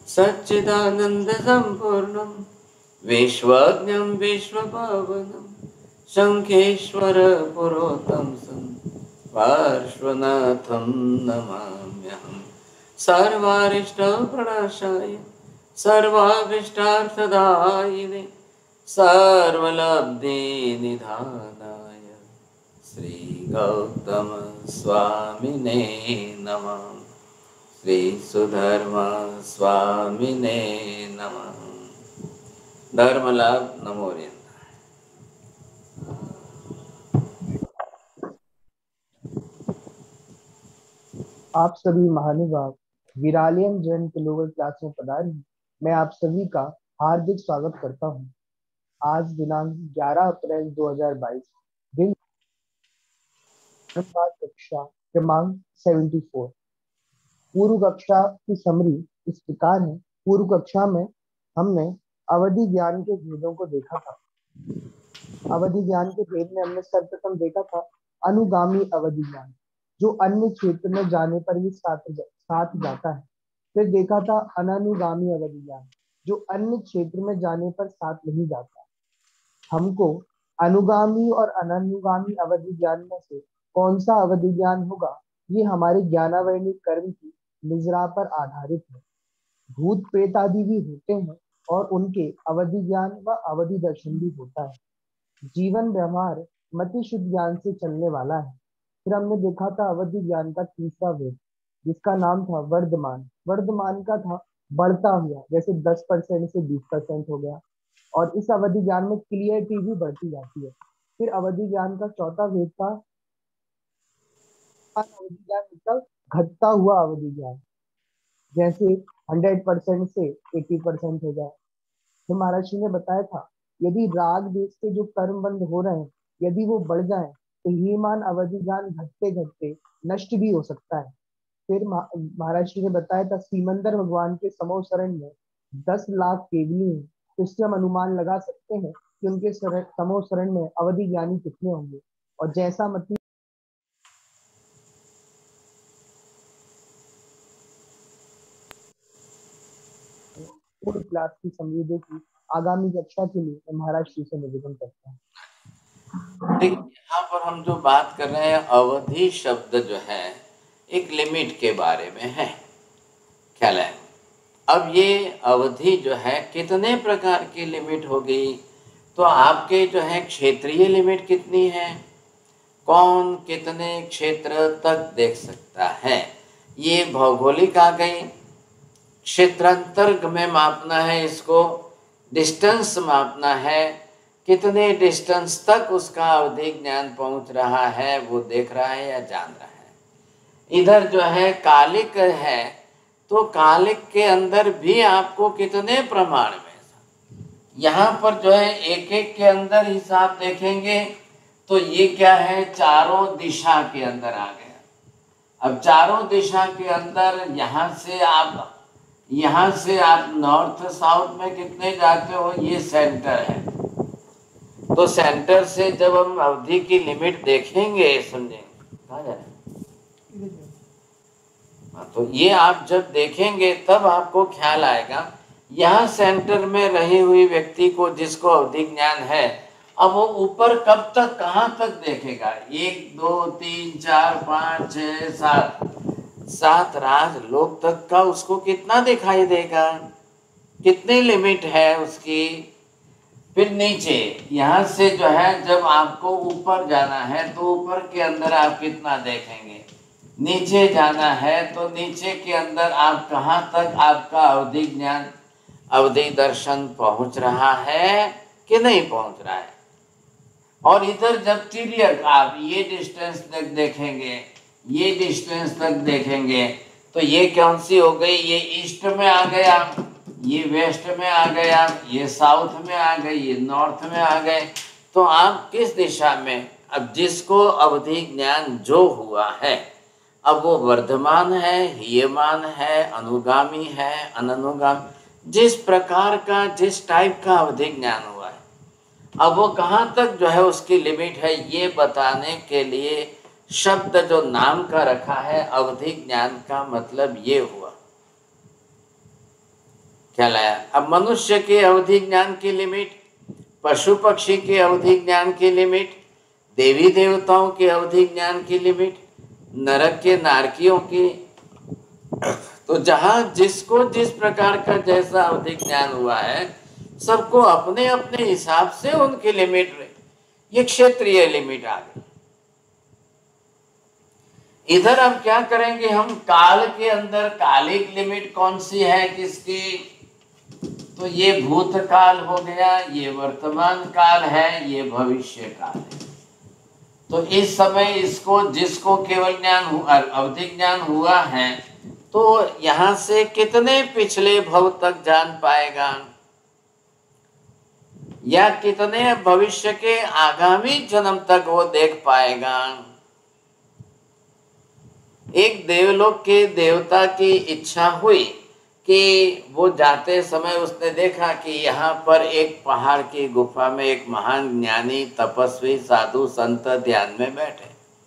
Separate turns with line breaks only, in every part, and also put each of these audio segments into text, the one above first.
सच्चिदानंद संपूर्णं विश्वज्ञं विश्वपावनं शंखेश्वर पुरोतमं पार्श्वनाथं नमाम्यहम्। सर्वारिष्टप्रणाशाय सर्वाभीष्टार्थदायिने सर्वलब्धिनिधानाय श्री गौतम स्वामिने नमः। श्री सुधर्म स्वामिने नमः। धर्म लाभ नमो रियंता।
आप सभी महानुभाव विरालियम जैन के लोअर क्लास में पधारे हैं। मैं आप सभी का हार्दिक स्वागत करता हूं। आज दिनांक 11 अप्रैल 2022 दिन कक्षा क्रमांक 74। पूर्व कक्षा की समरी इस प्रकार है। पूर्व कक्षा में हमने अवधि ज्ञान के भेदों को देखा था। अवधि ज्ञान के भेद में हमने सर्वप्रथम देखा था अनुगामी अवधि ज्ञान, जो अन्य क्षेत्र में जाने पर भी साथ जाता है। फिर देखा था अनानुगामी अवधि ज्ञान, जो अन्य क्षेत्र में जाने पर साथ नहीं जाता। हमको अनुगामी और अनानुगामी अवधि ज्ञान में से कौन सा अवधि ज्ञान होगा, ये हमारे ज्ञानावरणिक कर्म की निजरा पर आधारित है। भूत प्रेत आदि भी होते हैं और उनके अवधि ज्ञान व अवधि दर्शन भी होता है। जीवन व्यवहार मति शुद्ध ज्ञान से चलने वाला है। फिर हमने देखा था अवधि ज्ञान का तीसरा वेद, जिसका नाम था वर्धमान। वर्धमान का था बढ़ता हुआ, जैसे 10% से 20% हो गया। और इस अवधि ज्ञान में क्लियरिटी भी बढ़ती जाती है। फिर अवधि ज्ञान का चौथा वेद था अवधि ज्ञान, मतलब घटता हुआ अवधि ज्ञान, जैसे 100% से 80% हो जाए। तो महर्षि ने बताया था यदि राग देश से जो कर्म बंद हो रहे हैं, यदि वो बढ़ जाए तो हीमान अवधि ज्ञान घटते घटते नष्ट भी हो सकता है। फिर महर्षि ने बताया था सीमंदर भगवान के समो शरण में 10 लाख केवली हैं, तो इससे हम अनुमान लगा सकते हैं कि उनके समो शरण में अवधि ज्ञानी कितने होंगे। और जैसा मती पूर्ण क्लास की समझी देखी, आगामी कक्षा के लिए मैं महाराज श्री से निवेदन करता हूँ।
देखिए, यहाँ पर हम जो बात कर रहे हैं अवधि शब्द जो है एक लिमिट के बारे में है, ख्याल है। अब ये अवधि जो है कितने प्रकार की लिमिट होगी, तो आपके जो है क्षेत्रीय लिमिट कितनी है, कौन कितने क्षेत्र तक देख सकता है, ये भौगोलिक आ गई। क्षेत्रांतर में मापना है, इसको डिस्टेंस मापना है, कितने डिस्टेंस तक उसका अवधि ज्ञान पहुंच रहा है वो देख रहा है या जान रहा है। इधर जो है कालिक है, तो कालिक के अंदर भी आपको कितने प्रमाण में, यहाँ पर जो है एक एक के अंदर हिसाब देखेंगे तो ये क्या है, चारों दिशा के अंदर आ गया। अब चारों दिशा के अंदर यहाँ से आप नॉर्थ साउथ में कितने जाते हो, ये सेंटर है। तो सेंटर से जब हम अवधि की लिमिट देखेंगे, समझेंगे कहाँ जा रहे हैं, तो ये आप जब देखेंगे तब आपको ख्याल आएगा। यहाँ सेंटर में रही हुई व्यक्ति को, जिसको अवधि ज्ञान है, अब वो ऊपर कब तक कहाँ तक देखेगा, 1 2 3 4 5 6 7 राज लोक तक का उसको कितना दिखाई देगा, कितनी लिमिट है उसकी। फिर नीचे यहाँ से जो है जब आपको ऊपर जाना है तो ऊपर के अंदर आप कितना देखेंगे, नीचे जाना है तो नीचे के अंदर आप कहाँ तक आपका अवधि ज्ञान अवधि दर्शन पहुंच रहा है कि नहीं पहुंच रहा है। और इधर जब तिर्यक आप ये डिस्टेंस तक देखेंगे, ये डिस्टेंस तक देखेंगे, तो ये कौन सी हो गई, ये ईस्ट में आ गया, ये वेस्ट में आ गया, ये साउथ में आ गई, ये नॉर्थ में आ गए। तो आप किस दिशा में, अब जिसको अवधि ज्ञान जो हुआ है, अब वो वर्धमान है, हीयमान है, अनुगामी है, अननुगामी, जिस प्रकार का जिस टाइप का अवधि ज्ञान हुआ है, अब वो कहाँ तक जो है उसकी लिमिट है, ये बताने के लिए शब्द जो नाम का रखा है अवधि ज्ञान का मतलब ये हुआ। क्या लाया। अब मनुष्य के अवधि ज्ञान की लिमिट, पशु पक्षी के अवधि ज्ञान की लिमिट, देवी देवताओं के अवधि ज्ञान की लिमिट, नरक के नारकियों की। तो जहां जिसको जिस प्रकार का जैसा अवधि ज्ञान हुआ है, सबको अपने अपने हिसाब से उनकी लिमिट, ये क्षेत्रीय लिमिट आ गई। इधर अब क्या करेंगे हम, काल के अंदर कालिक लिमिट कौन सी है किसकी, तो ये भूतकाल हो गया, ये वर्तमान काल है, ये भविष्य काल है। तो इस समय इसको जिसको केवल ज्ञान अवधि ज्ञान हुआ है, तो यहां से कितने पिछले भव तक जान पाएगा, या कितने भविष्य के आगामी जन्म तक वो देख पाएगा। एक देवलोक के देवता की इच्छा हुई कि वो जाते समय उसने देखा कि यहाँ पर एक पहाड़ की गुफा में एक महान ज्ञानी तपस्वी साधु संत ध्यान में बैठे।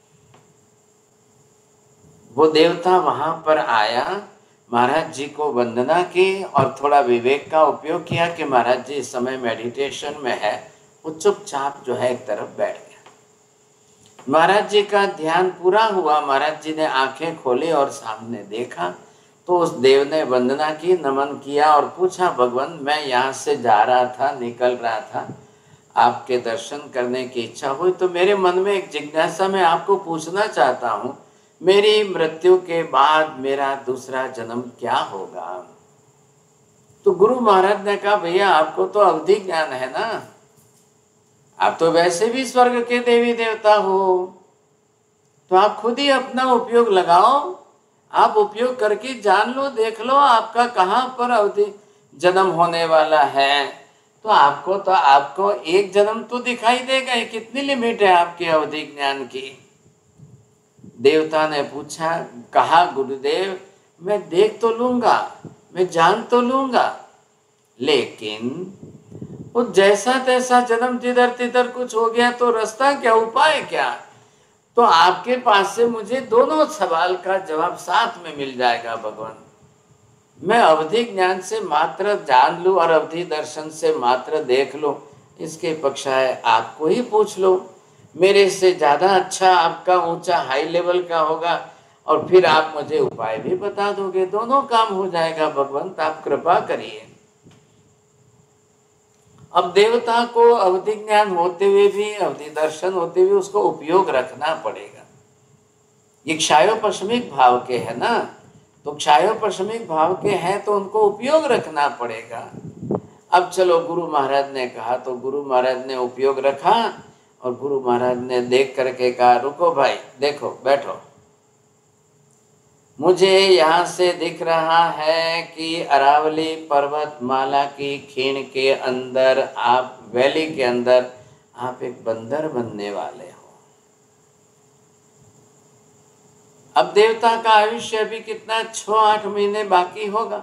वो देवता वहां पर आया, महाराज जी को वंदना की और थोड़ा विवेक का उपयोग किया कि महाराज जी इस समय मेडिटेशन में है। वो चुपचाप जो है एक तरफ बैठ गया। महाराज जी का ध्यान पूरा हुआ, महाराज जी ने आंखें खोली और सामने देखा तो उस देव ने वंदना की, नमन किया और पूछा, भगवान मैं यहाँ से जा रहा था, निकल रहा था, आपके दर्शन करने की इच्छा हुई, तो मेरे मन में एक जिज्ञासा मैं आपको पूछना चाहता हूँ, मेरी मृत्यु के बाद मेरा दूसरा जन्म क्या होगा। तो गुरु महाराज ने कहा, भैया आपको तो अवधि ज्ञान है ना, आप तो वैसे भी स्वर्ग के देवी देवता हो, तो आप खुद ही अपना उपयोग लगाओ, आप उपयोग करके जान लो, देख लो आपका कहाँ पर अवधि जन्म होने वाला है। तो आपको एक जन्म तो दिखाई देगा, कितनी लिमिट है आपकी अवधि ज्ञान की। देवता ने पूछा, कहा गुरुदेव मैं देख तो लूंगा, मैं जान तो लूंगा, लेकिन वो जैसा तैसा जन्म जिधर तिधर कुछ हो गया तो रास्ता क्या, उपाय क्या। तो आपके पास से मुझे दोनों सवाल का जवाब साथ में मिल जाएगा भगवान। मैं अवधि ज्ञान से मात्र जान लूं और अवधि दर्शन से मात्र देख लो, इसके पक्षा है आपको ही पूछ लो, मेरे से ज्यादा अच्छा आपका ऊंचा हाई लेवल का होगा, और फिर आप मुझे उपाय भी बता दोगे, दोनों काम हो जाएगा भगवंत, आप कृपा करिए। अब देवता को अवधि ज्ञान होते हुए भी, अवधि दर्शन होते हुए उसको उपयोग रखना पड़ेगा। ये क्षायोपशमिक भाव के है ना, तो क्षायोपशमिक भाव के हैं तो उनको उपयोग रखना पड़ेगा। अब चलो गुरु महाराज ने कहा, तो गुरु महाराज ने उपयोग रखा और गुरु महाराज ने देख करके कहा, रुको भाई, देखो बैठो, मुझे यहाँ से दिख रहा है कि अरावली पर्वतमाला की खीण के अंदर, आप वैली के अंदर आप एक बंदर बनने वाले हो। अब देवता का आयुष्य अभी कितना, 6-8 महीने बाकी होगा।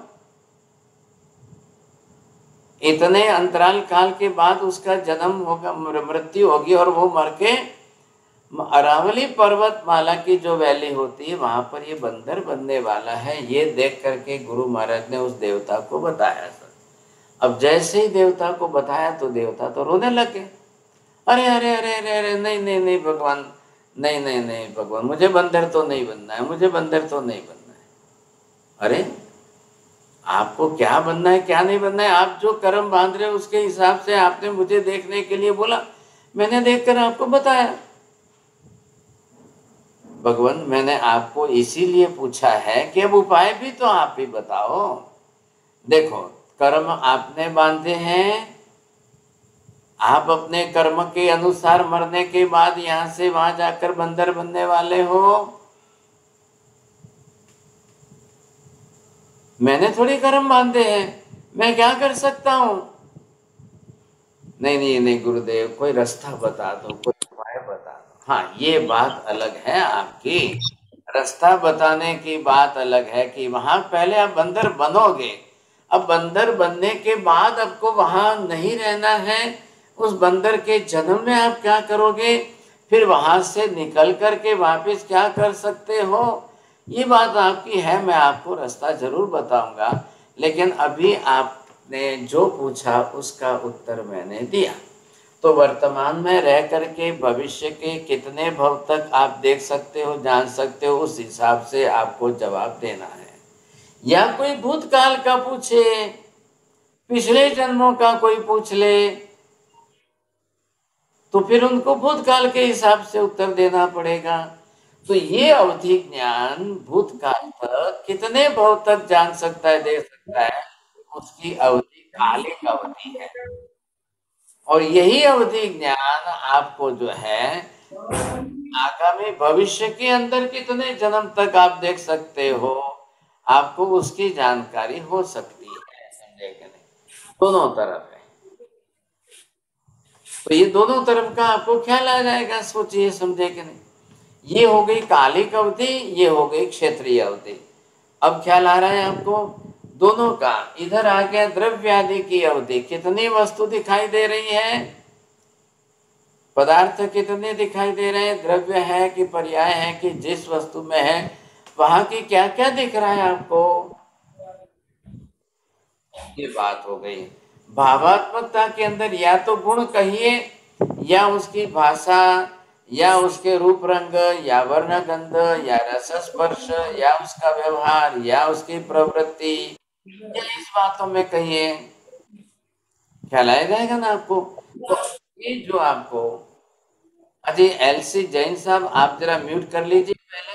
इतने अंतराल काल के बाद उसका जन्म होगा, मृत्यु होगी, और वो मर के अरावली पर्वतमाला की जो वैली होती है वहां पर ये बंदर बनने वाला है। ये देख करके गुरु महाराज ने उस देवता को बताया। अब जैसे ही देवता को बताया तो देवता तो रोने लगे, अरे अरे अरे अरे अरे, नहीं नहीं नहीं भगवान, नहीं नहीं नहीं भगवान, मुझे बंदर तो नहीं बनना है, मुझे बंदर तो नहीं बनना है। अरे आपको क्या बनना है क्या नहीं बनना है, आप जो कर्म बांध रहे हो उसके हिसाब से आपने मुझे देखने के लिए बोला, मैंने देखकर आपको बताया। भगवान मैंने आपको इसीलिए पूछा है कि अब उपाय भी तो आप ही बताओ। देखो कर्म आपने बांधे हैं, आप अपने कर्म के अनुसार मरने के बाद यहां से वहां जाकर बंदर बनने वाले हो। मैंने थोड़ी कर्म बांधे हैं, मैं क्या कर सकता हूं। नहीं नहीं नहीं गुरुदेव, कोई रास्ता बता दो, कोई उपाय बता दो। हाँ ये बात अलग है आपकी, रास्ता बताने की बात अलग है कि वहां पहले आप बंदर बनोगे। अब बंदर बनने के बाद आपको वहां नहीं रहना है, उस बंदर के जन्म में आप क्या करोगे, फिर वहां से निकल करके वापस क्या कर सकते हो, ये बात आपकी है। मैं आपको रास्ता जरूर बताऊंगा लेकिन अभी आपने जो पूछा उसका उत्तर मैंने दिया। तो वर्तमान में रह करके भविष्य के कितने भव तक आप देख सकते हो, जान सकते हो, उस हिसाब से आपको जवाब देना है। या कोई भूतकाल का पूछे, पिछले जन्मों का कोई पूछ ले, तो फिर उनको भूतकाल के हिसाब से उत्तर देना पड़ेगा। तो ये अवधि ज्ञान भूतकाल तक कितने भव तक जान सकता है, दे सकता है, उसकी अवधि कालिक अवधि है। और यही अवधि ज्ञान आपको जो है आगामी भविष्य के अंदर कितने जन्म तक आप देख सकते हो, आपको उसकी जानकारी हो सकती है। समझे कि नहीं? दोनों तरफ है। तो ये दोनों तरफ का आपको ख्याल आ जाएगा। सोचिए, समझे कि नहीं? ये हो गई कालिक अवधि, ये हो गई क्षेत्रीय अवधि। अब ख्याल आ रहा है आपको दोनों का। इधर आ गया द्रव्य आदि की अवधि। कितनी वस्तु दिखाई दे रही है, पदार्थ कितने दिखाई दे रहे हैं, द्रव्य है कि पर्याय है कि जिस वस्तु में है वहां की क्या क्या दिख रहा है आपको, ये बात हो गई। भावात्मकता के अंदर या तो गुण कहिए, या उसकी भाषा, या उसके रूप रंग, या वर्ण गंध, या रस स्पर्श, या उसका व्यवहार, या उसकी प्रवृत्ति, या इस बातों में कहिए। ख्याल आ जाएगा ना आपको? तो ये जो आपको, अजय एलसी जैन साहब, आप जरा म्यूट कर लीजिए पहले।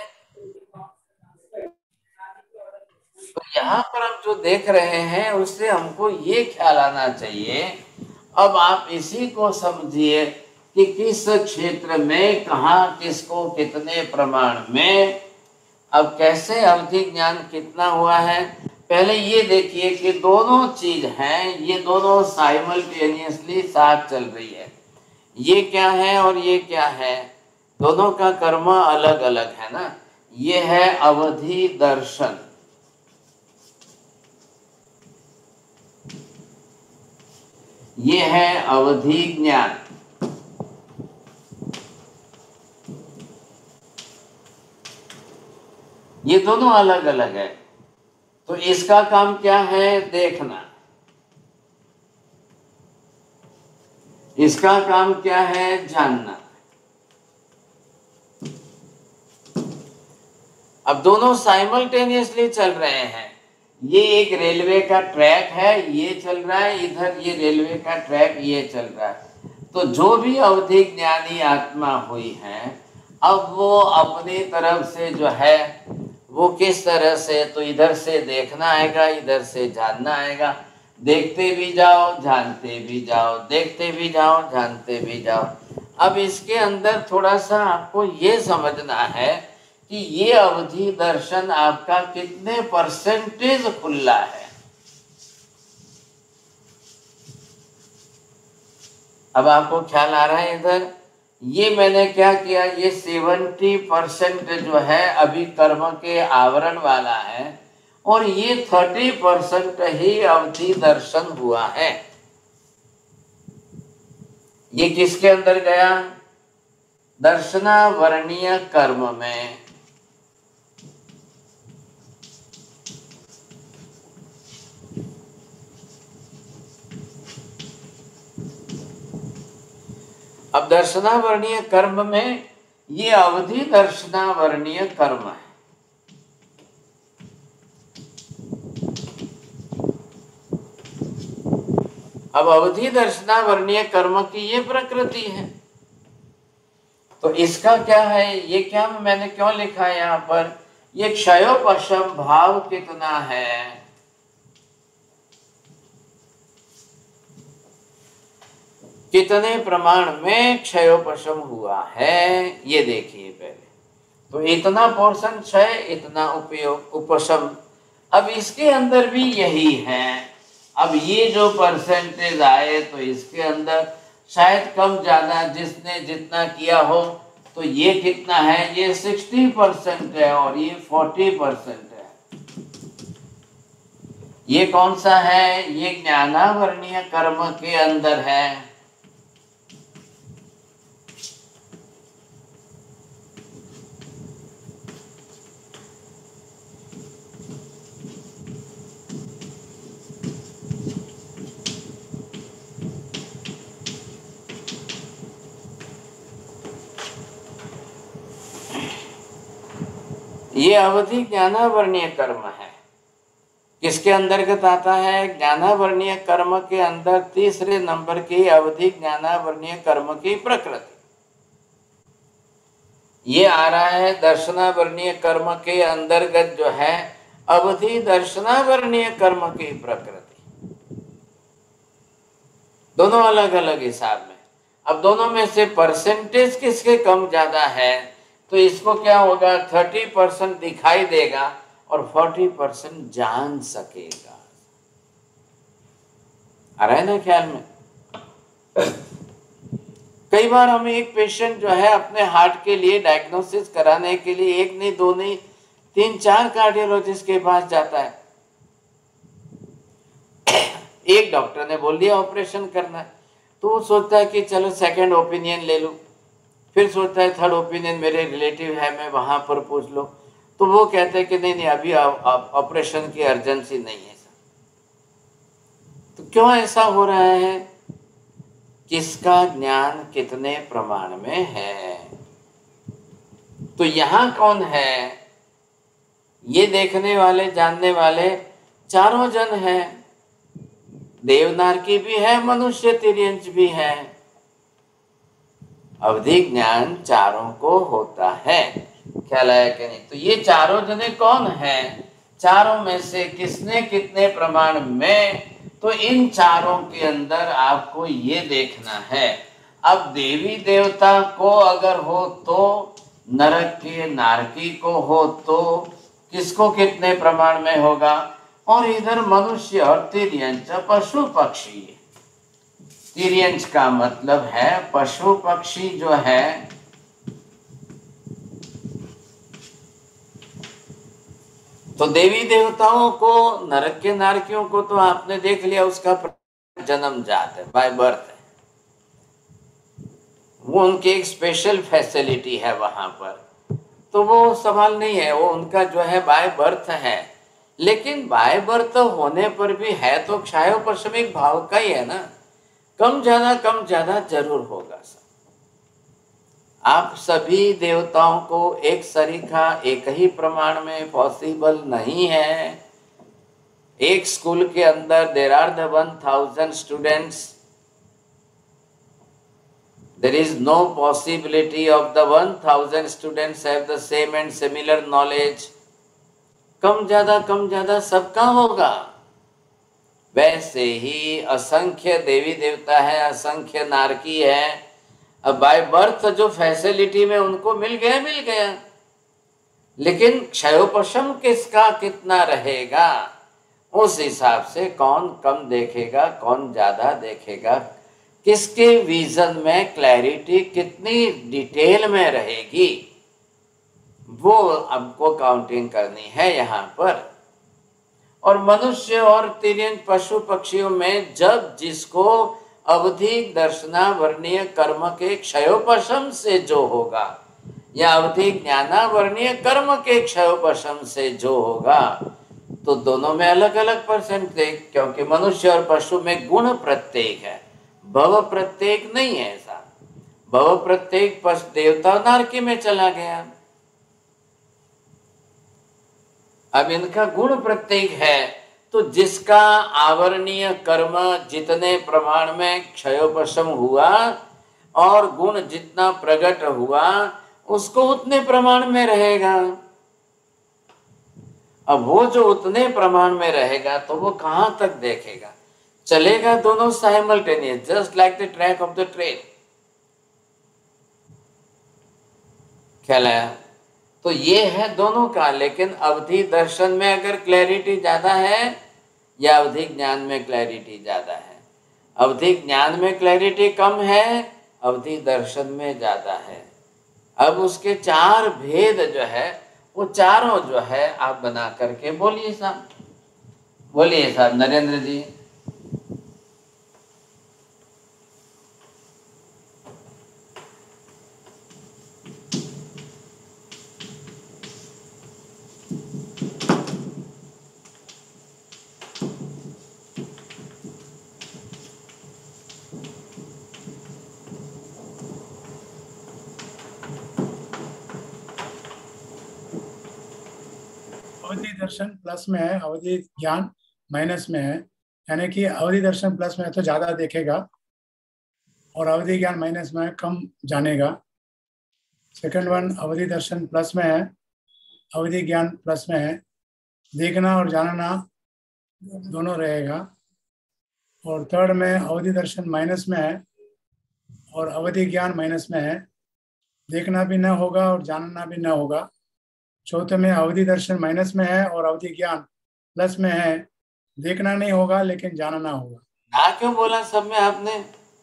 तो यहाँ पर हम जो देख रहे हैं उससे हमको ये ख्याल आना चाहिए। अब आप इसी को समझिए कि किस क्षेत्र में कहाँ किसको कितने प्रमाण में, अब कैसे अवधि ज्ञान कितना हुआ है। पहले ये देखिए कि दोनों चीज हैं, ये दोनों साइमल्टेनियसली साथ चल रही है। ये क्या है और ये क्या है, दोनों का कर्म अलग अलग है ना। ये है अवधि दर्शन, ये है अवधि ज्ञान। ये दोनों अलग अलग है। तो इसका काम क्या है, देखना। इसका काम क्या है, जानना। अब दोनों साइमल्टेनियसली चल रहे हैं। ये एक रेलवे का ट्रैक है, ये चल रहा है, इधर ये रेलवे का ट्रैक ये चल रहा है। तो जो भी अवधि ज्ञानी आत्मा हुई है, अब वो अपनी तरफ से जो है वो किस तरह से, तो इधर से देखना आएगा, इधर से जानना आएगा। देखते भी जाओ, जानते भी जाओ, देखते भी जाओ, जानते भी जाओ। अब इसके अंदर थोड़ा सा आपको ये समझना है कि ये अवधि दर्शन आपका कितने परसेंटेज खुला है। अब आपको ख्याल आ रहा है इधर, ये मैंने क्या किया, ये 70% जो है अभी कर्म के आवरण वाला है, और ये 30% ही अवधि दर्शन हुआ है। ये किसके अंदर गया, दर्शनावरणीय कर्म में। अब दर्शनावरणीय कर्म में ये अवधि दर्शनावरणीय कर्म है। अब अवधि दर्शनावरणीय कर्म की ये प्रकृति है। तो इसका क्या है, ये क्या मैंने क्यों लिखा है यहाँ पर, ये क्षयोपशम भाव कितना है, कितने प्रमाण में क्षयोपशम हुआ है, ये देखिए पहले। तो इतना पोर्शन क्षय, इतना उपयोग उपशम। अब इसके अंदर भी यही है। अब ये जो परसेंटेज आए तो इसके अंदर शायद कम ज्यादा जिसने जितना किया हो, तो ये कितना है, ये 60% है और ये 40% है। ये कौन सा है, ये ज्ञानावरणीय कर्म के अंदर है। ये अवधि ज्ञानावर्णीय कर्म है। किसके अंतर्गत आता है? ज्ञानावर्णीय कर्म के अंदर तीसरे नंबर की अवधि ज्ञानावर्णीय कर्म की प्रकृति। ये आ रहा है दर्शनावर्णीय कर्म के अंतर्गत जो है अवधि दर्शनावर्णीय कर्म की प्रकृति। दोनों अलग अलग हिसाब में। अब दोनों में से परसेंटेज किसके कम ज्यादा है, तो इसको क्या होगा, 30% दिखाई देगा और 40% जान सकेगा। आ रहा है ना ख्याल में? कई बार हमें एक पेशेंट जो है अपने हार्ट के लिए डायग्नोसिस कराने के लिए एक नहीं, दो नहीं, 3-4 कार्डियोलॉजिस्ट के पास जाता है। एक डॉक्टर ने बोल दिया ऑपरेशन करना है, तो वो सोचता है कि चलो सेकंड ओपिनियन ले लूं। फिर सोचता है थर्ड ओपिनियन मेरे रिलेटिव है, मैं वहां पर पूछ लो। तो वो कहते हैं कि नहीं नहीं, अभी ऑपरेशन की अर्जेंसी नहीं है। तो क्यों ऐसा हो रहा है? किसका ज्ञान कितने प्रमाण में है? तो यहां कौन है? ये देखने वाले जानने वाले चारों जन हैं। देवनारकी भी है, मनुष्य तिर्यंच भी है। अवधि ज्ञान चारों को होता है। ख्याल आया कि नहीं? तो ये चारों जने कौन हैं? चारों में से किसने कितने प्रमाण में? तो इन चारों के अंदर आपको ये देखना है। अब देवी देवता को अगर हो तो, नरक के नारकी को हो तो किसको कितने प्रमाण में होगा? और इधर मनुष्य और तिर्यंच पशु पक्षी। तिर्यंच का मतलब है पशु पक्षी जो है, तो देवी देवताओं को, नरक के नारकियों को तो आपने देख लिया, उसका जन्म जात है, बाय बर्थ है। वो उनकी एक स्पेशल फैसिलिटी है वहां पर, तो वो सवाल नहीं है, वो उनका जो है बाय बर्थ है। लेकिन बाय बर्थ होने पर भी है तो क्षयोपशमिक भाव का ही है ना, कम ज्यादा जरूर होगा। आप सभी देवताओं को एक सरीखा एक ही प्रमाण में पॉसिबल नहीं है। एक स्कूल के अंदर there are the 1000 students, there is no possibility of the 1000 students have the same and similar knowledge. कम ज्यादा सबका होगा। वैसे ही असंख्य देवी देवता है, असंख्य नारकी है। अब बाय बर्थ जो फैसिलिटी में उनको मिल गया, लेकिन क्षयोपशम किसका कितना रहेगा, उस हिसाब से कौन कम देखेगा, कौन ज्यादा देखेगा, किसके विजन में क्लैरिटी कितनी डिटेल में रहेगी, वो आपको काउंटिंग करनी है यहाँ पर। और मनुष्य और तिर्यंच पशु पक्षियों में जब जिसको अवधि दर्शनावर्णीय कर्म के क्षयोपशम से जो होगा, या अवधि ज्ञानावर्णीय कर्म के क्षयोपशम से जो होगा, तो दोनों में अलग अलग परसेंटेज, क्योंकि मनुष्य और पशु में गुण प्रत्येक है, भव प्रत्येक नहीं है। ऐसा भव प्रत्येक पशु देवता नारकी में चला गया। अब इनका गुण प्रत्येक है, तो जिसका आवरणीय कर्म जितने प्रमाण में क्षयोपशम हुआ और गुण जितना प्रकट हुआ, उसको उतने प्रमाण में रहेगा। अब वो जो उतने प्रमाण में रहेगा तो वो कहां तक देखेगा? चलेगा दोनों simultaneous, just like the track of the train. ख्याल आया? तो ये है दोनों का। लेकिन अवधि दर्शन में अगर क्लैरिटी ज्यादा है या अवधि ज्ञान में क्लैरिटी ज्यादा है? अवधि ज्ञान में क्लैरिटी कम है, अवधि दर्शन में ज्यादा है। अब उसके चार भेद जो है, वो चारों जो है आप बना करके बोलिए साहब नरेंद्र जी।
अवधि दर्शन प्लस में है, अवधि ज्ञान माइनस में है, यानी कि अवधि दर्शन प्लस में है तो ज्यादा देखेगा और अवधि ज्ञान माइनस में है कम जानेगा। सेकंड वन अवधि दर्शन प्लस में है, अवधि ज्ञान प्लस में है, देखना और जानना दोनों रहेगा। और थर्ड में अवधि दर्शन माइनस में है और अवधि ज्ञान माइनस में है, देखना भी न होगा और जानना भी न होगा। चौथे में अवधि दर्शन माइनस में है और अवधि ज्ञान प्लस में है, देखना नहीं होगा लेकिन जानना होगा।
ना क्यों बोला सब में आपने?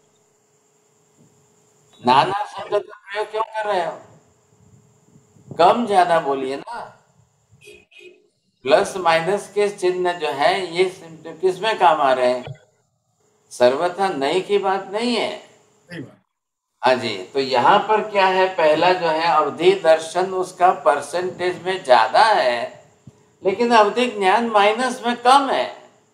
नाना शब्द का प्रयोग क्यों कर रहे हो? कम ज्यादा बोलिए ना। प्लस माइनस के चिन्ह जो है ये किस में काम आ रहे हैं? सर्वथा नई की बात नहीं है।
सही बात।
हाँ जी, तो यहाँ पर क्या है, पहला जो है अवधि दर्शन उसका परसेंटेज में ज्यादा है, लेकिन अवधि ज्ञान माइनस में कम है।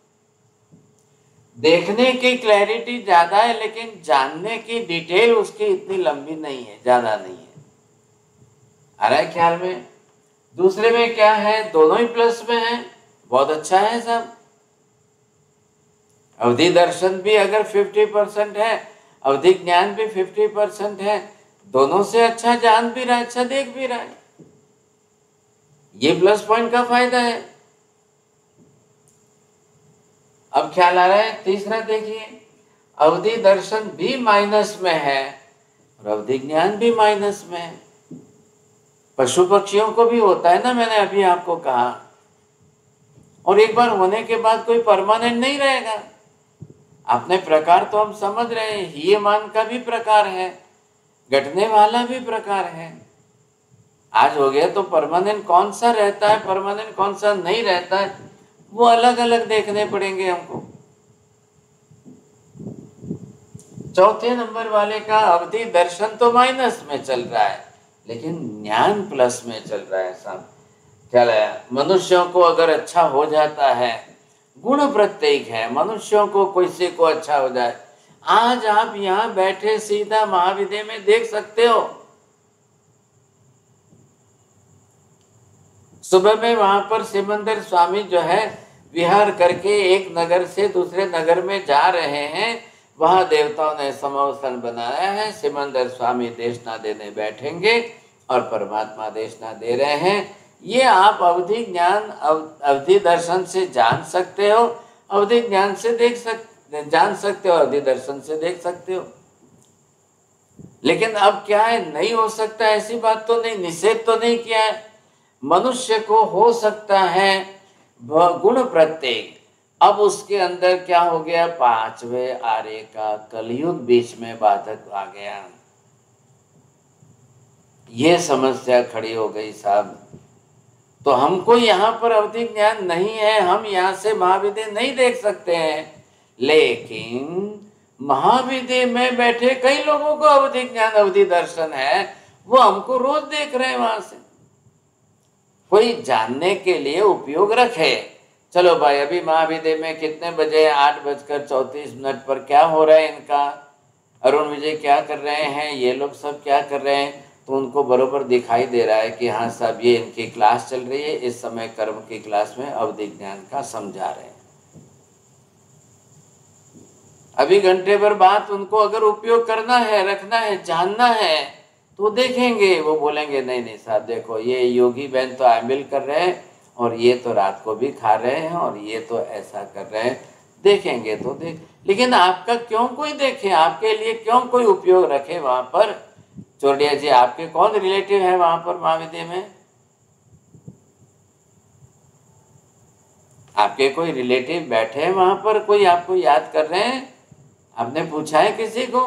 देखने की क्लैरिटी ज्यादा है, लेकिन जानने की डिटेल उसकी इतनी लंबी नहीं है, ज्यादा नहीं है। आ रहा है ख्याल में? दूसरे में क्या है, दोनों ही प्लस में है, बहुत अच्छा है सब। अवधि दर्शन भी अगर 50% है, अवधि ज्ञान भी 50% है, दोनों से अच्छा जान भी रहा है, अच्छा देख भी रहा है। ये प्लस पॉइंट का फायदा है। अब ख्याल आ रहा है? तीसरा देखिए, अवधि दर्शन भी माइनस में है और अवधि ज्ञान भी माइनस में है। पशु पक्षियों को भी होता है ना, मैंने अभी आपको कहा। और एक बार होने के बाद कोई परमानेंट नहीं रहेगा। अपने प्रकार तो हम समझ रहे हैं, हीयमान का भी प्रकार है, घटने वाला भी प्रकार है। आज हो गया तो परमानेंट कौन सा रहता है, परमानेंट कौन सा नहीं रहता है, वो अलग अलग देखने पड़ेंगे हमको। चौथे नंबर वाले का अवधि दर्शन तो माइनस में चल रहा है, लेकिन ज्ञान प्लस में चल रहा है साहब। क्या है, मनुष्यों को अगर अच्छा हो जाता है, गुण प्रत्येक है, मनुष्यों को किसी को अच्छा हो जाए। आज आप यहाँ बैठे सीधा महाविद्यालय में देख सकते हो। सुबह में वहां पर सिमंदर स्वामी जो है विहार करके एक नगर से दूसरे नगर में जा रहे हैं। वहां देवताओं ने समोसन बनाया है, सिमंदर स्वामी देशना देने बैठेंगे और परमात्मा देशना दे रहे हैं। ये आप अवधि ज्ञान अवधि दर्शन से जान सकते हो, अवधि ज्ञान से जान सकते हो, अवधि दर्शन से देख सकते हो। लेकिन अब क्या है, नहीं हो सकता ऐसी बात तो नहीं, निषेध तो नहीं किया है। मनुष्य को हो सकता है गुण प्रत्येक। अब उसके अंदर क्या हो गया, पांचवें आर्य का कलयुग बीच में बाधक आ गया। ये समस्या खड़ी हो गई साहब। तो हमको यहाँ पर अवधि ज्ञान नहीं है, हम यहाँ से महाविद्यालय नहीं देख सकते हैं। लेकिन महाविद्यालय में बैठे कई लोगों को अवधि ज्ञान अवधि दर्शन है, वो हमको रोज देख रहे हैं वहां से। कोई जानने के लिए उपयोग रखे। चलो भाई, अभी महाविद्यालय में कितने बजे, 8:34 पर क्या हो रहा है इनका, अरुण विजय क्या कर रहे हैं, ये लोग सब क्या कर रहे हैं, तो उनको बरोबर दिखाई दे रहा है कि हाँ साहब ये इनकी क्लास चल रही है, इस समय कर्म की क्लास में अवधि ज्ञान का समझा रहे हैं। अभी घंटे भर बाद उनको अगर उपयोग करना है, रखना है, जानना है, तो देखेंगे, वो बोलेंगे नहीं नहीं साहब देखो ये योगी बहन तो आमिल कर रहे हैं और ये तो रात को भी खा रहे हैं और ये तो ऐसा कर रहे हैं। देखेंगे तो देख, लेकिन आपका क्यों कोई देखे, आपके लिए क्यों कोई उपयोग रखे वहां पर। चोरडिया जी, आपके कौन रिलेटिव है वहां पर महाविद्यालय में? आपके कोई रिलेटिव बैठे हैं वहां पर, कोई आपको याद कर रहे हैं? आपने पूछा है किसी को?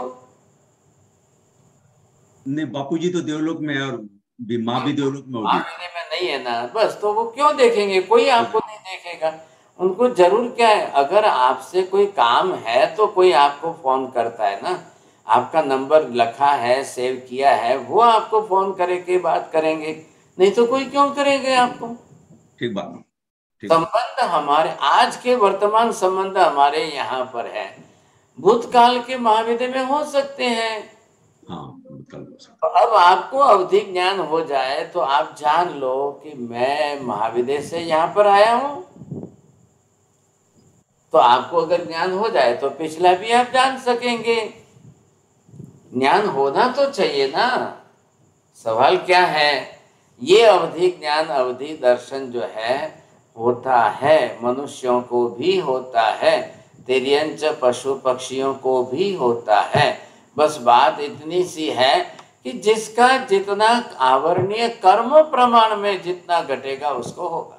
नहीं, बापूजी तो देवलोक में है और माँ भी देवलोक में होगी।
महाविद्यालय में नहीं है ना, बस। तो वो क्यों देखेंगे, कोई आपको नहीं देखेगा। उनको जरूर क्या है, अगर आपसे कोई काम है तो कोई आपको फोन करता है ना, आपका नंबर लिखा है, सेव किया है, वो आपको फोन करके बात करेंगे, नहीं तो कोई क्यों करेंगे आपको।
ठीक बात।
संबंध हमारे आज के वर्तमान संबंध हमारे यहाँ पर है, भूतकाल के महाविद्यालय में हो सकते हैं।
हाँ,
तो अब आपको अवधि ज्ञान हो जाए तो आप जान लो कि मैं महाविदेश से यहाँ पर आया हूँ। तो आपको अगर ज्ञान हो जाए तो पिछला भी आप जान सकेंगे। ज्ञान होना तो चाहिए ना। सवाल क्या है, ये अवधि ज्ञान अवधि दर्शन जो है होता है, मनुष्यों को भी होता है, तिर्यंच पशु पक्षियों को भी होता है। बस बात इतनी सी है कि जिसका जितना आवरणीय कर्म प्रमाण में जितना घटेगा उसको होगा,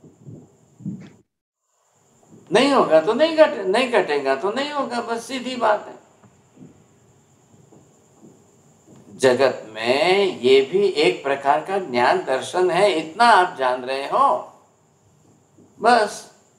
नहीं होगा तो नहीं घटेगा तो नहीं होगा। बस सीधी बात है। जगत में ये भी एक प्रकार का ज्ञान दर्शन है, इतना आप जान रहे हो बस।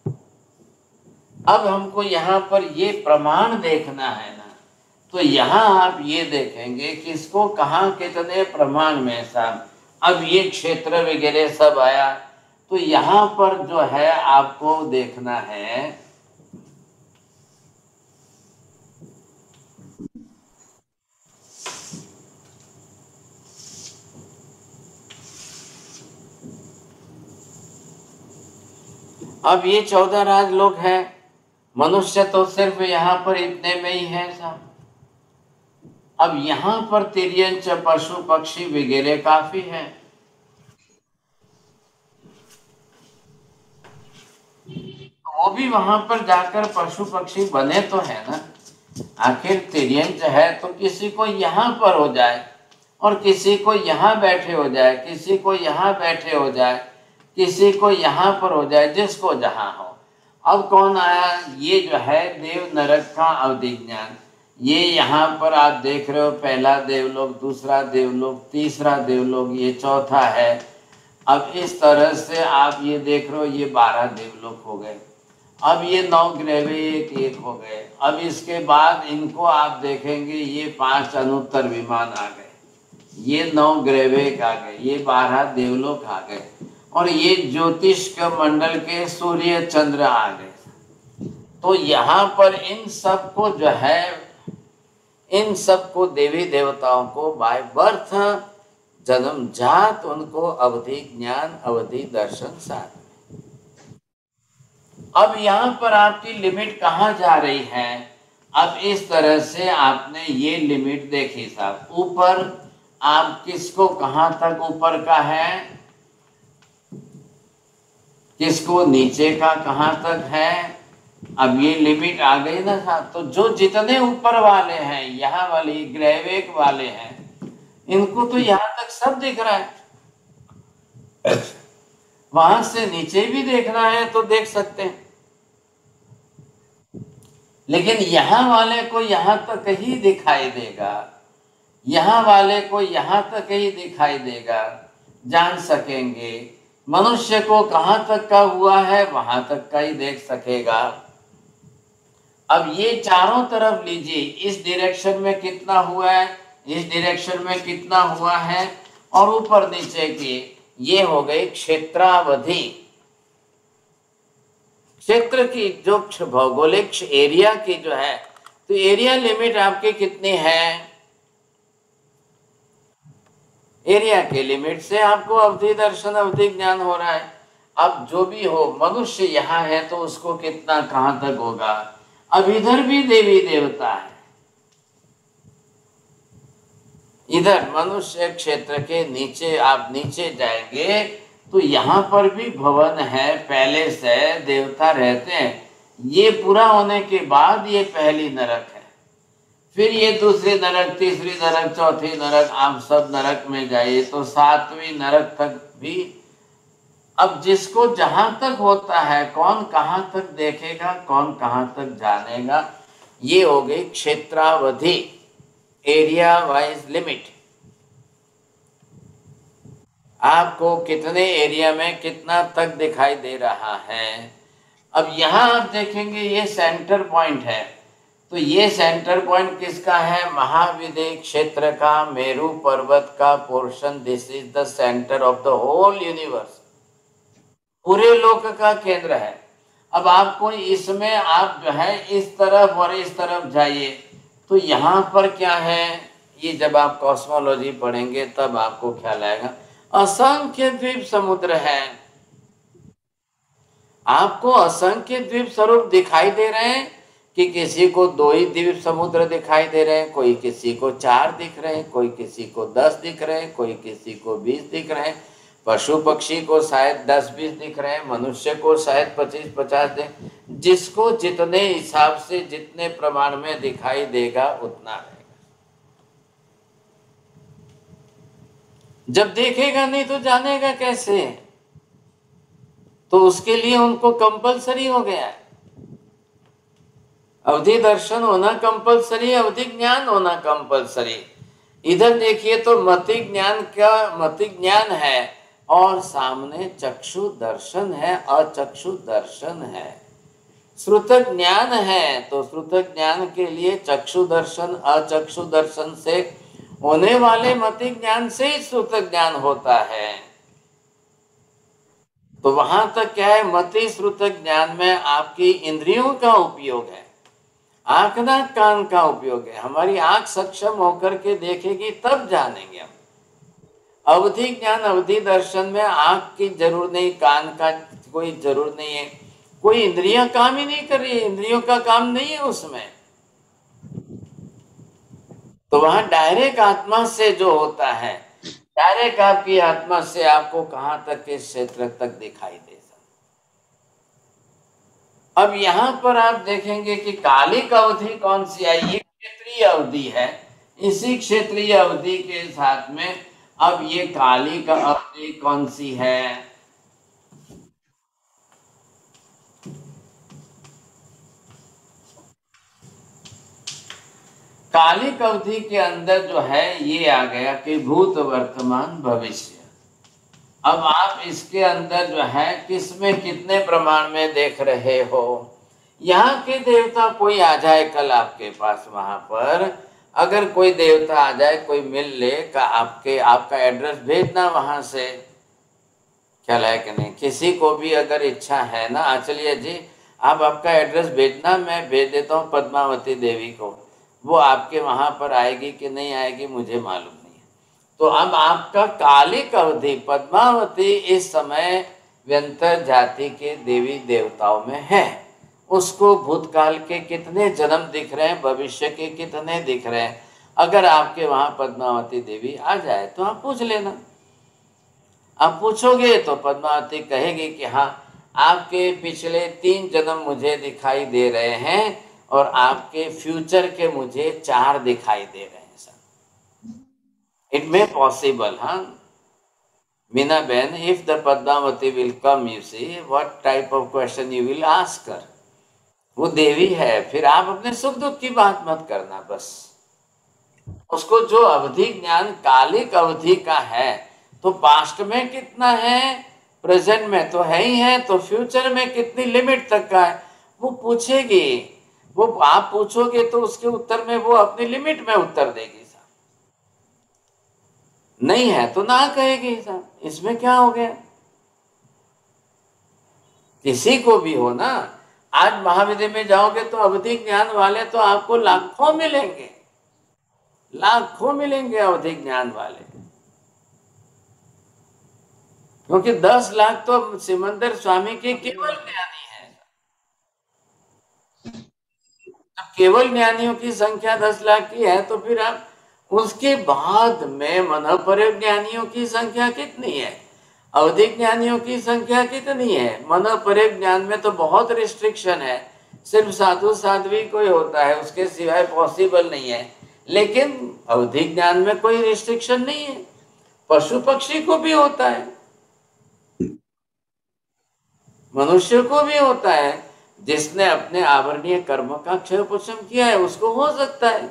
अब हमको यहाँ पर ये प्रमाण देखना है ना, तो यहाँ आप ये देखेंगे किसको कहाँ कितने प्रमाण में सब। अब ये क्षेत्र वगैरह सब आया, तो यहाँ पर जो है आपको देखना है अब ये 14 राजलोक है, मनुष्य तो सिर्फ यहाँ पर इतने में ही है साहब। अब यहाँ पर तिर्यंच पशु पक्षी वगैरह काफी है। वो भी वहां पर जाकर पशु पक्षी बने तो है ना। आखिर तिर्यंच है तो किसी को यहाँ पर हो जाए और किसी को यहाँ बैठे हो जाए, किसी को यहाँ बैठे हो जाए, किसी को यहाँ पर हो जाए, जिसको जहाँ हो। अब कौन आया, ये जो है देव नरक का अवधि ज्ञान। ये यहाँ पर आप देख रहे हो, पहला देवलोक, दूसरा देवलोक, तीसरा देवलोक, ये चौथा है। अब इस तरह से आप ये देख रहे हो, ये 12 देवलोक हो गए। अब ये 9 ग्रह एक हो गए। अब इसके बाद इनको आप देखेंगे, ये 5 अनुत्तर विमान आ गए, ये 9 ग्रह आ गए, ये 12 देवलोक आ गए, और ये ज्योतिष के मंडल के सूर्य चंद्र आ गए। तो यहाँ पर इन सब को जो है, इन सब को देवी देवताओं को बाय बर्थ जन्म जात उनको अवधि ज्ञान अवधि दर्शन साथ में। अब यहाँ पर आपकी लिमिट कहाँ जा रही है। अब इस तरह से आपने ये लिमिट देखी साहब। ऊपर आप किसको कहाँ तक ऊपर का है, किसको नीचे का कहाँ तक है। अब ये लिमिट आ गई ना साहब। तो जो जितने ऊपर वाले हैं, यहाँ वाली ग्रहवेग वाले हैं, इनको तो यहाँ तक सब दिख रहा है। वहां से नीचे भी देखना है तो देख सकते हैं, लेकिन यहाँ वाले को यहाँ तक ही दिखाई देगा, यहाँ वाले को यहाँ तक ही दिखाई देगा, जान सकेंगे। मनुष्य को कहाँ तक का हुआ है वहां तक का ही देख सकेगा। अब ये चारों तरफ लीजिए, इस डायरेक्शन में कितना हुआ है, इस डायरेक्शन में कितना हुआ है, और ऊपर नीचे की ये हो गई क्षेत्रावधि। क्षेत्र की जो भौगोलिक एरिया की जो है, तो एरिया लिमिट आपकी कितनी है। एरिया के लिमिट से आपको अवधि दर्शन अवधि ज्ञान हो रहा है। अब जो भी हो, मनुष्य यहाँ है तो उसको कितना कहाँ तक होगा। अब इधर भी देवी देवता है, इधर मनुष्य क्षेत्र के नीचे आप नीचे जाएंगे तो यहाँ पर भी भवन है, पहले से देवता रहते हैं। ये पूरा होने के बाद ये पहली नरक है, फिर ये दूसरी नरक, तीसरी नरक, चौथी नरक, आप सब नरक में जाइए तो 7वीं नरक तक भी। अब जिसको जहां तक होता है, कौन कहां तक देखेगा, कौन कहां तक जानेगा, ये हो गई क्षेत्रावधि, एरिया वाइज लिमिट। आपको कितने एरिया में कितना तक दिखाई दे रहा है। अब यहाँ आप देखेंगे ये सेंटर पॉइंट है, तो ये सेंटर पॉइंट किसका है, महाविदेह क्षेत्र का, मेरू पर्वत का portion. This is the centre of the whole universe, पूरे लोक का केंद्र है। अब आपको इसमें आप जो है इस तरफ और इस तरफ जाइए तो यहाँ पर क्या है, ये जब आप कॉस्मोलॉजी पढ़ेंगे तब आपको ख्याल आएगा। असंख्य द्वीप समुद्र है, आपको असंख्य द्वीप स्वरूप दिखाई दे रहे हैं कि किसी को 2 ही द्वीप समुद्र दिखाई दे रहे हैं, कोई किसी को 4 दिख रहे हैं, कोई किसी को 10 दिख रहे हैं, कोई किसी को 20 दिख रहे हैं, पशु पक्षी को शायद 10-20 दिख रहे हैं, मनुष्य को शायद 25-50 दिख, जिसको जितने हिसाब से जितने प्रमाण में दिखाई देगा उतना रहेगा। जब देखेगा नहीं तो जानेगा कैसे? तो उसके लिए उनको कंपलसरी हो गया है, अवधि दर्शन होना कंपलसरी, अवधि ज्ञान होना कंपलसरी। इधर देखिए तो मति ज्ञान है और सामने चक्षु दर्शन है, अचक्षु दर्शन है। श्रुत ज्ञान है तो श्रुत ज्ञान के लिए चक्षु दर्शन, अचक्षु दर्शन से होने वाले मति ज्ञान से ही श्रुत ज्ञान होता है। तो वहां तक क्या है, मति श्रुत ज्ञान में आपकी इंद्रियों का उपयोग है, आंख नाक कान का उपयोग है। हमारी आंख सक्षम होकर के देखेगी तब जानेंगे हम। अवधि ज्ञान, अवधि दर्शन में आंख की जरूरत नहीं, कान का कोई जरूरत नहीं है, कोई इंद्रियां काम ही नहीं कर रही है, इंद्रियों का काम नहीं है उसमें। तो वहां डायरेक्ट आत्मा से जो होता है, डायरेक्ट आपकी आत्मा से आपको कहां तक के क्षेत्र तक दिखाई दे। अब यहाँ पर आप देखेंगे कि कालिक अवधि कौन सी आई, ये क्षेत्रीय अवधि है। इसी क्षेत्रीय अवधि के साथ में अब ये कालिक अवधि कौन सी है, कालिक अवधि के अंदर जो है ये आ गया कि भूत वर्तमान भविष्य। अब आप इसके अंदर जो है किसमें कितने प्रमाण में देख रहे हो। यहाँ के देवता कोई आ जाए कल आपके पास, वहां पर अगर कोई देवता आ जाए, कोई मिल ले का आपका एड्रेस भेजना वहां से, ख्याल है कि नहीं? किसी को भी अगर इच्छा है ना, चलिए जी आप आपका एड्रेस भेजना, मैं भेज देता हूँ पद्मावती देवी को, वो आपके वहां पर आएगी कि नहीं आएगी मुझे मालूम नहीं। तो अब आपका कालिक अवधि पद्मावती इस समय व्यंतर जाति के देवी देवताओं में है। उसको भूतकाल के कितने जन्म दिख रहे हैं, भविष्य के कितने दिख रहे हैं। अगर आपके वहां पद्मावती देवी आ जाए तो आप पूछ लेना। आप पूछोगे तो पद्मावती कहेगी कि हाँ आपके पिछले 3 जन्म मुझे दिखाई दे रहे हैं और आपके फ्यूचर के मुझे 4 दिखाई दे रहे हैं। It may possible, huh? Meena Ben, if the Padmavati will come, you see, what type of question you will ask her? वो देवी है, फिर आप अपने सुख दुख की बात मत करना, बस उसको जो अवधि ज्ञान कालिक अवधि का है, तो पास्ट में कितना है, प्रेजेंट में तो है ही है, तो फ्यूचर में कितनी लिमिट तक का है वो पूछेगी। वो आप पूछोगे तो उसके उत्तर में वो अपनी लिमिट में उत्तर देगी, नहीं है तो ना कहेगी। साहब इसमें क्या हो गया, किसी को भी हो ना। आज महाविद्यालय में जाओगे तो अवधि ज्ञान वाले तो आपको लाखों मिलेंगे, लाखों मिलेंगे अवधि ज्ञान वाले, क्योंकि 10 लाख तो सिमंदर स्वामी के केवल ज्ञानी है। अब केवल ज्ञानियों की संख्या 10 लाख की है तो फिर आप उसके बाद में मनोपरक ज्ञानियों की संख्या कितनी है, अवधि ज्ञानियों की संख्या कितनी है। मनोपरक ज्ञान में तो बहुत रिस्ट्रिक्शन है, सिर्फ साधु साध्वी कोई होता है, उसके सिवाय पॉसिबल नहीं है। लेकिन अवधि ज्ञान में कोई रिस्ट्रिक्शन नहीं है, पशु पक्षी को भी होता है, मनुष्य को भी होता है। जिसने अपने आवरणीय कर्म का क्षय पोषण किया है उसको हो सकता है।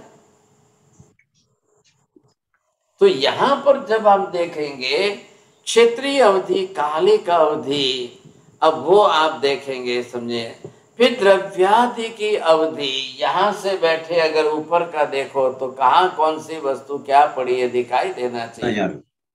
तो यहां पर जब आप देखेंगे क्षेत्रीय अवधि, कालिक अवधि, अब वो आप देखेंगे, समझे। फिर द्रव्यादि की अवधि, यहां से बैठे अगर ऊपर का देखो तो कहाँ कौन सी वस्तु क्या पड़ी है दिखाई देना चाहिए।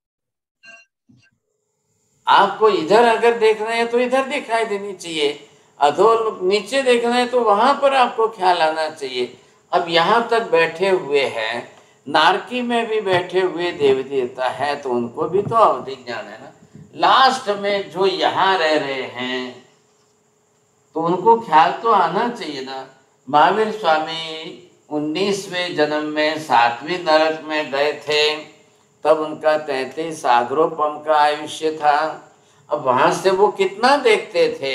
आपको इधर अगर देख रहे हैं तो इधर दिखाई देनी चाहिए, अधोर नीचे देखना है तो वहां पर आपको ख्याल आना चाहिए। अब यहां तक बैठे हुए हैं, नारकी में भी बैठे हुए देवी देवता है तो उनको भी तो अवधि ज्ञान है ना। लास्ट में जो यहाँ रह रहे हैं तो उनको ख्याल तो आना चाहिए ना। महावीर स्वामी 19वें जन्म में 7वीं नरक में गए थे, तब उनका 33 सागरोपम का आयुष्य था। अब वहां से वो कितना देखते थे,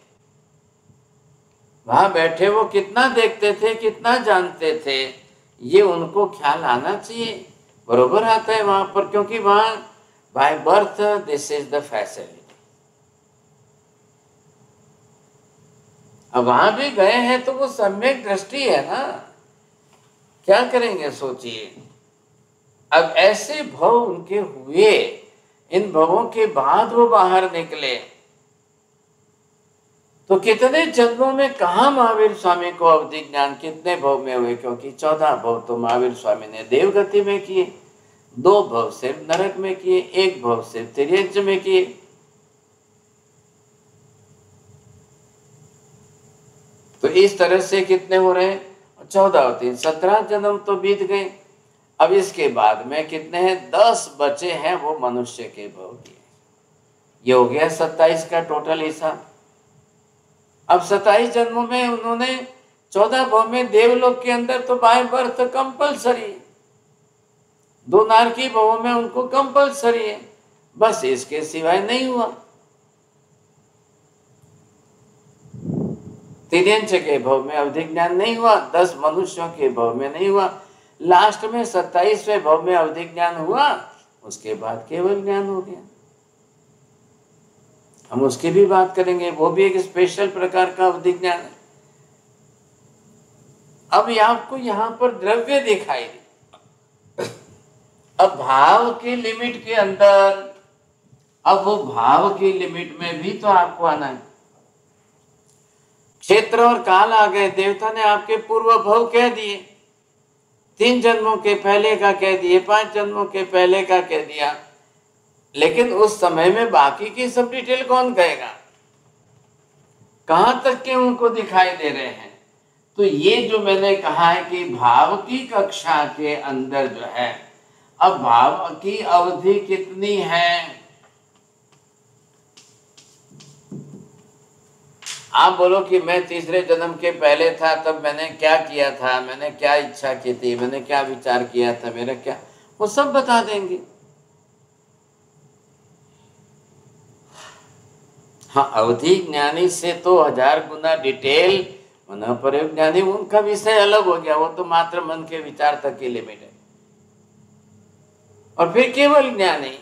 वहां बैठे वो कितना देखते थे, कितना जानते थे, ये उनको ख्याल आना चाहिए। बरोबर आता है वहां पर, क्योंकि वहां by birth this is the facility. अब वहां भी गए हैं तो वो सम्यक दृष्टि है ना, क्या करेंगे सोचिए। अब ऐसे भव उनके हुए, इन भवों के बाद वो बाहर निकले तो कितने जन्मों में कहा महावीर स्वामी को अवधि ज्ञान कितने भव में हुए, क्योंकि 14 भव तो महावीर स्वामी ने देवगति में किए, 2 भव सिर्फ नरक में किए, 1 भव सिर्फ तिर्यंच में किए। तो इस तरह से कितने हो रहे हैं, 14 और 3 17 जन्म तो बीत गए। अब इसके बाद में कितने हैं, 10 बचे हैं वो मनुष्य के भव के। ये हो गया 27 का टोटल हिसाब। अब 27 जन्मों में उन्होंने 14 भव में देवलोक के अंदर तो बाय बर्थ कंपलसरी, 2 नारकी भवों में उनको कंपलसरी है, बस इसके सिवाय नहीं हुआ। तिर्यंच के भव में अवधि ज्ञान नहीं हुआ, 10 मनुष्यों के भव में नहीं हुआ, लास्ट में 27वें भव में अवधि ज्ञान हुआ, उसके बाद केवल ज्ञान हो गया। हम उसकी भी बात करेंगे, वो भी एक स्पेशल प्रकार का अवधि ज्ञान है। अब आपको यहां पर द्रव्य दिखाई दे, अब भाव की लिमिट के अंदर, अब वो भाव की लिमिट में भी तो आपको आना है। क्षेत्र और काल आ गए, देवता ने आपके पूर्व भव कह दिए, 3 जन्मों के पहले का कह दिए, 5 जन्मों के पहले का कह दिया, लेकिन उस समय में बाकी की सब डिटेल कौन कहेगा, कहां तक के उनको दिखाई दे रहे हैं। तो ये जो मैंने कहा है कि भाव की कक्षा के अंदर जो है, अब भाव की अवधि कितनी है, आप बोलो कि मैं तीसरे जन्म के पहले था, तब मैंने क्या किया था, मैंने क्या इच्छा की थी, मैंने क्या विचार किया था, मेरा क्या, वो सब बता देंगे। हाँ, अवधि ज्ञानी से तो 1000 गुना डिटेल, मनोप्रयोग ज्ञानी उनका विषय अलग हो गया, वो तो मात्र मन के विचार तक की लिमिट है। और फिर केवल ज्ञानी,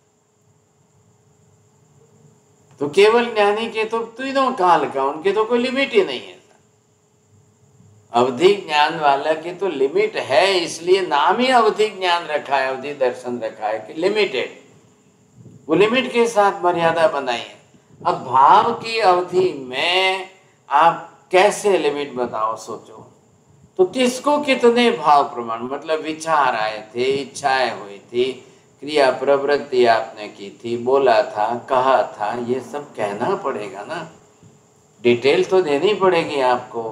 तो केवल ज्ञानी के तो तीनों काल का, उनके तो कोई लिमिट ही नहीं है। अवधि ज्ञान वाला की तो लिमिट है, इसलिए नाम ही अवधि ज्ञान रखा है, अवधि दर्शन रखा है कि लिमिटेड, वो लिमिट के साथ मर्यादा बनाई है। अब भाव की अवधि में आप कैसे लिमिट बताओ, सोचो तो किसको कितने भाव प्रमाण, मतलब विचार आए थे, इच्छाएं हुई थी, क्रिया प्रवृत्ति आपने की थी, बोला था, कहा था, ये सब कहना पड़ेगा ना, डिटेल तो देनी पड़ेगी आपको।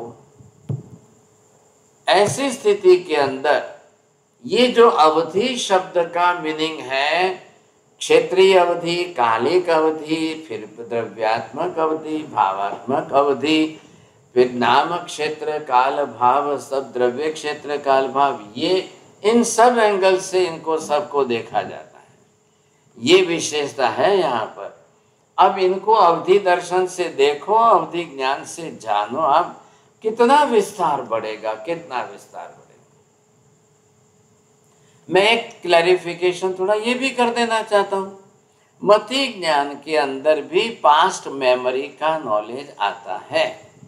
ऐसी स्थिति के अंदर ये जो अवधि शब्द का मीनिंग है, क्षेत्रीय अवधि, कालिक अवधि, फिर द्रव्यात्मक अवधि, भावात्मक अवधि, फिर नाम क्षेत्र काल भाव, सब द्रव्य क्षेत्र काल भाव, ये इन सब एंगल से इनको सबको देखा जाता है, ये विशेषता है यहाँ पर। अब इनको अवधि दर्शन से देखो, अवधि ज्ञान से जानो, अब कितना विस्तार बढ़ेगा, कितना विस्तार बढ़ेगा। मैं एक क्लैरिफिकेशन थोड़ा ये भी कर देना चाहता हूँ, मति ज्ञान के अंदर भी पास्ट मेमोरी का नॉलेज आता है,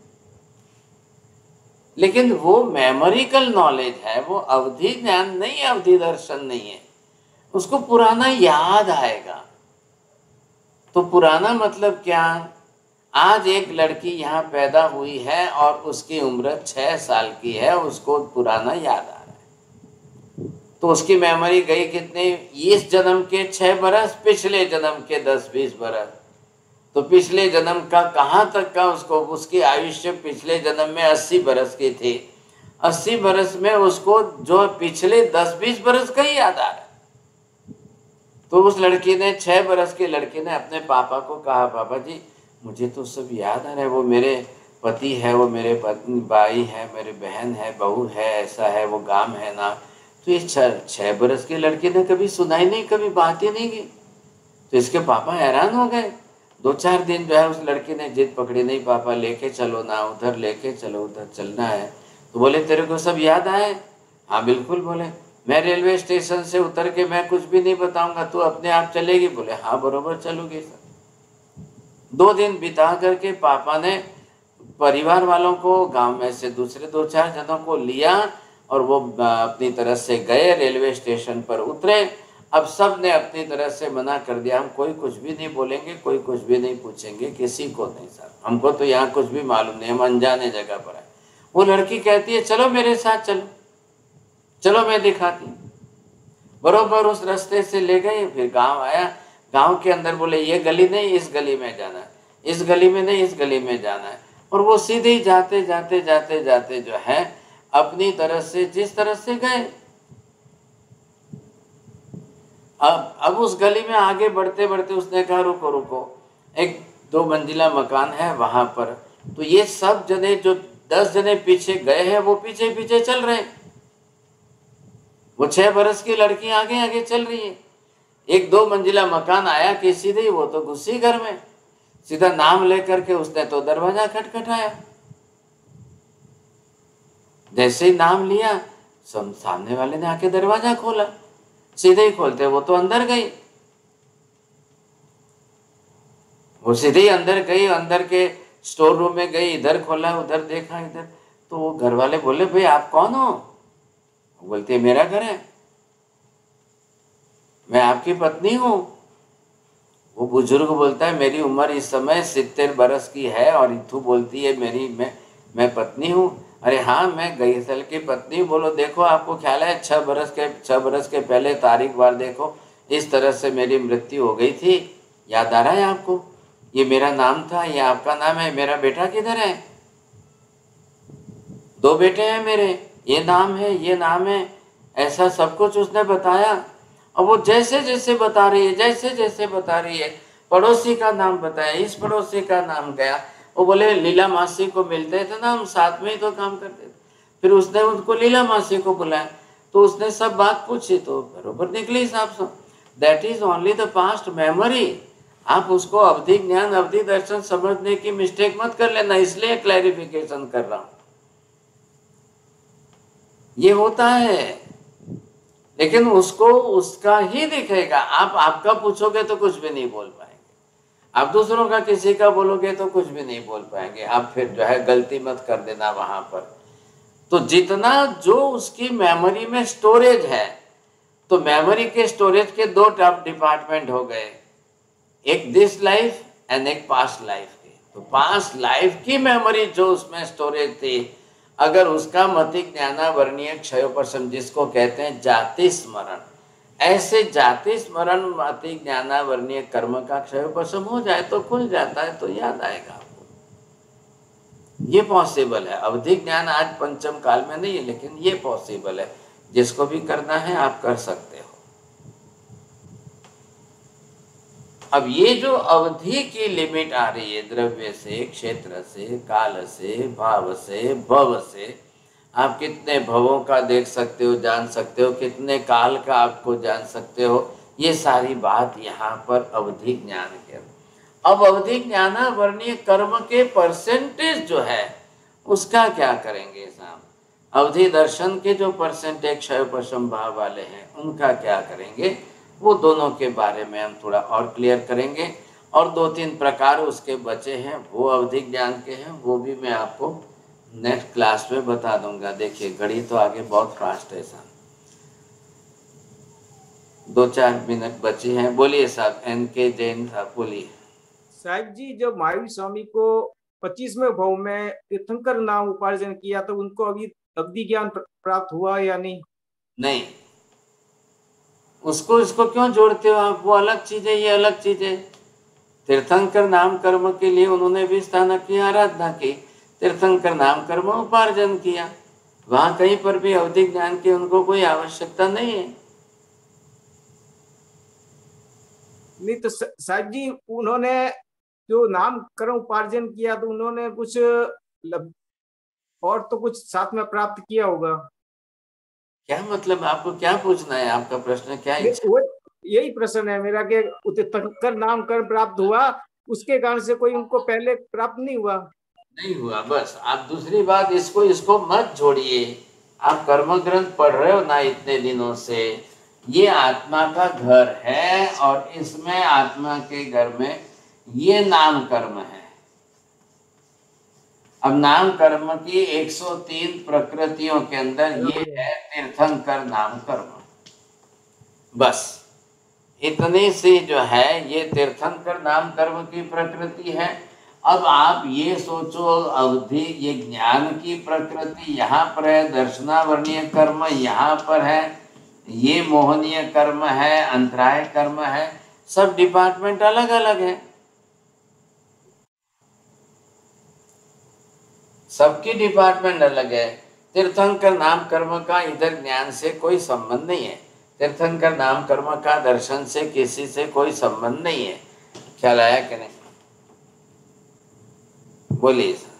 लेकिन वो मेमोरिकल नॉलेज है, वो अवधि ज्ञान नहीं, अवधि दर्शन नहीं है। उसको पुराना याद आएगा। तो पुराना मतलब क्या, आज एक लड़की यहाँ पैदा हुई है और उसकी उम्र 6 साल की है, उसको पुराना याद आ रहा है, तो उसकी मेमोरी गई कितने, इस जन्म के 6 बरस, पिछले जन्म के 10-20 बरस, तो पिछले जन्म का कहाँ तक का उसको, उसकी आयुष्य पिछले जन्म में 80 बरस की थी, 80 बरस में उसको जो पिछले 10-20 बरस का ही याद आ रहा है। तो उस लड़की ने 6 बरस के लड़के ने अपने पापा को कहा, पापा जी मुझे तो सब याद आ रहा है, वो मेरे पति है, वो मेरे पत्नी भाई है, मेरे बहन है, बहू है, ऐसा है, वो गांव है ना। तो ये 6 बरस के लड़के ने कभी सुनाई नहीं, कभी बात ही नहीं की। तो इसके पापा हैरान हो गए। 2-4 दिन जो है उस लड़की ने जिद पकड़ी, नहीं पापा लेके चलो ना, उधर लेके चलो, उधर चलना है। तो बोले तेरे को सब याद आए? हाँ बिल्कुल। बोले मैं रेलवे स्टेशन से उतर के मैं कुछ भी नहीं बताऊंगा, तू अपने आप चलेगी? बोले हाँ बरोबर चलूंगी सर। 2 दिन बिता करके पापा ने परिवार वालों को, गांव में से दूसरे 2-4 जनों को लिया और वो अपनी तरफ से गए, रेलवे स्टेशन पर उतरे। अब सब ने अपनी तरफ से मना कर दिया, हम कोई कुछ भी नहीं बोलेंगे, कोई कुछ भी नहीं पूछेंगे, किसी को नहीं सर, हमको तो यहाँ कुछ भी मालूम नहीं, हम अनजाने जगह पर है। वो लड़की कहती है चलो मेरे साथ चलो, चलो मैं दिखाती। बरोबर उस रास्ते से ले गए, फिर गांव आया। गांव के अंदर बोले ये गली नहीं, इस गली में जाना है, इस गली में नहीं, इस गली में जाना है। और वो सीधे ही जाते जाते जाते जाते जो है अपनी तरफ से जिस तरह से गए। अब उस गली में आगे बढ़ते बढ़ते उसने कहा रुको रुको, एक 2 मंजिला मकान है वहां पर। तो ये सब जने जो 10 जने पीछे गए हैं वो पीछे पीछे चल रहे हैं। वो 6 बरस की लड़की आगे आगे चल रही है। एक 2 मंजिला मकान आया कि सीधे ही वो तो घुसी घर में, सीधा नाम लेकर के उसने तो दरवाजा खटखटाया। जैसे ही नाम लिया सामने वाले ने आके दरवाजा खोला, सीधे ही खोलते वो तो अंदर गई। वो सीधे ही अंदर गई, अंदर के स्टोर रूम में गई, इधर खोला, उधर देखा, इधर। तो वो घर वाले बोले भाई आप कौन हो? बोलती है मेरा घर है, मैं आपकी पत्नी हूं। वो बुजुर्ग बोलता है मेरी उम्र इस समय 70 बरस की है और इथू बोलती है मेरी मैं पत्नी हूँ। अरे हाँ मैं गई साल की पत्नी। बोलो देखो आपको ख्याल है 6 बरस के पहले तारीख बार देखो, इस तरह से मेरी मृत्यु हो गई थी, याद आ रहा है आपको? ये मेरा नाम था, ये आपका नाम है, मेरा बेटा किधर है? 2 बेटे हैं मेरे, ये नाम है, ये नाम है, ऐसा सब कुछ उसने बताया। और वो जैसे जैसे बता रही है, जैसे जैसे बता रही है, पड़ोसी का नाम बताया, इस पड़ोसी का नाम गया। वो बोले लीला मासी को मिलते थे ना, हम साथ में ही तो काम करते थे। फिर उसने उनको लीला मासी को बुलाया, तो उसने सब बात पूछी तो बरोबर निकली हिसाब से। That is only the past memory. आप उसको अवधि ज्ञान, अवधि दर्शन समझने की मिस्टेक मत कर लेना, इसलिए क्लैरिफिकेशन कर रहा हूं। ये होता है, लेकिन उसको उसका ही दिखेगा। आप आपका पूछोगे तो कुछ भी नहीं बोल पाएंगे, आप दूसरों का किसी का बोलोगे तो कुछ भी नहीं बोल पाएंगे। आप फिर जो है गलती मत कर देना वहां पर। तो जितना जो उसकी मेमोरी में स्टोरेज है, तो मेमोरी के स्टोरेज के 2 डिपार्टमेंट हो गए, एक दिस लाइफ एंड एक पास्ट लाइफ की। तो पास्ट लाइफ की मेमोरी जो उसमें स्टोरेज थी, अगर उसका मति ज्ञानावरणीय क्षयोपशम जिसको कहते हैं जाति स्मरण, ऐसे जाति स्मरण मति ज्ञानावरणीय कर्म का क्षयोपशम हो जाए तो खुल जाता है, तो याद आएगा आपको। ये पॉसिबल है। अवधि ज्ञान आज पंचम काल में नहीं है, लेकिन ये पॉसिबल है। जिसको भी करना है आप कर सकते हो। अब ये जो अवधि की लिमिट आ रही है, द्रव्य से, क्षेत्र से, काल से, भाव से, भव से, आप कितने भवों का देख सकते हो, जान सकते हो, कितने काल का आपको जान सकते हो, ये सारी बात यहाँ पर अवधि ज्ञान के। अब अवधि ज्ञानावरणीय कर्म के परसेंटेज जो है उसका क्या करेंगे साहब? अवधि दर्शन के जो परसेंटेज क्षयोपशम भाव वाले हैं उनका क्या करेंगे? वो दोनों के बारे में हम थोड़ा और क्लियर करेंगे। और 2-3 प्रकार उसके बचे हैं, वो अवधि ज्ञान के हैं, वो भी मैं आपको नेक्स्ट क्लास में बता दूंगा। देखिए घड़ी तो आगे बहुत फास्ट है साहब, 2-4 मिनट बचे हैं। बोलिए साहब, NK जैन साहब बोलिए।
साहब जी, जब महावीर स्वामी को 25वें भाव में तीर्थंकर नाम उपार्जन किया तो उनको अभी अवधि ज्ञान प्राप्त हुआ या नहीं?
नहीं, उसको इसको क्यों जोड़ते हो आप? वो अलग चीज है, ये अलग चीज है। तीर्थंकर नाम कर्म के लिए उन्होंने भी स्थानक की आराधना की, तीर्थंकर नाम कर्म उपार्जन किया। वहां कहीं पर भी अवधि ज्ञान की उनको कोई आवश्यकता नहीं है।
नहीं तो साहब जी उन्होंने जो नाम कर्म उपार्जन किया तो उन्होंने कुछ और तो कुछ साथ में प्राप्त किया होगा।
क्या मतलब, आपको क्या पूछना है, आपका प्रश्न क्या इच्छा?
वो यही प्रश्न है मेरा कि तीर्थंकर नाम कर्म प्राप्त हुआ, उसके कारण से कोई उनको पहले प्राप्त नहीं हुआ।
नहीं हुआ, बस। आप दूसरी बात इसको इसको मत जोड़िए। आप कर्म ग्रंथ पढ़ रहे हो ना इतने दिनों से, ये आत्मा का घर है और इसमें आत्मा के घर में ये नाम कर्म है। अब नाम कर्म की 103 प्रकृतियों के अंदर ये है तीर्थंकर नाम कर्म। बस इतनी सी जो है ये तीर्थंकर नाम कर्म की प्रकृति है। अब आप ये सोचो, अवधि ये ज्ञान की प्रकृति यहाँ पर है, दर्शनावर्णीय कर्म यहाँ पर है, ये मोहनीय कर्म है, अंतराय कर्म है, सब डिपार्टमेंट अलग अलग है। सबकी डिपार्टमेंट अलग है। तीर्थंकर नाम कर्म का इधर ज्ञान से कोई संबंध नहीं है। तीर्थंकर नाम कर्म का दर्शन से किसी से कोई संबंध नहीं है। ख्याल आया कि नहीं? बोलिए सर,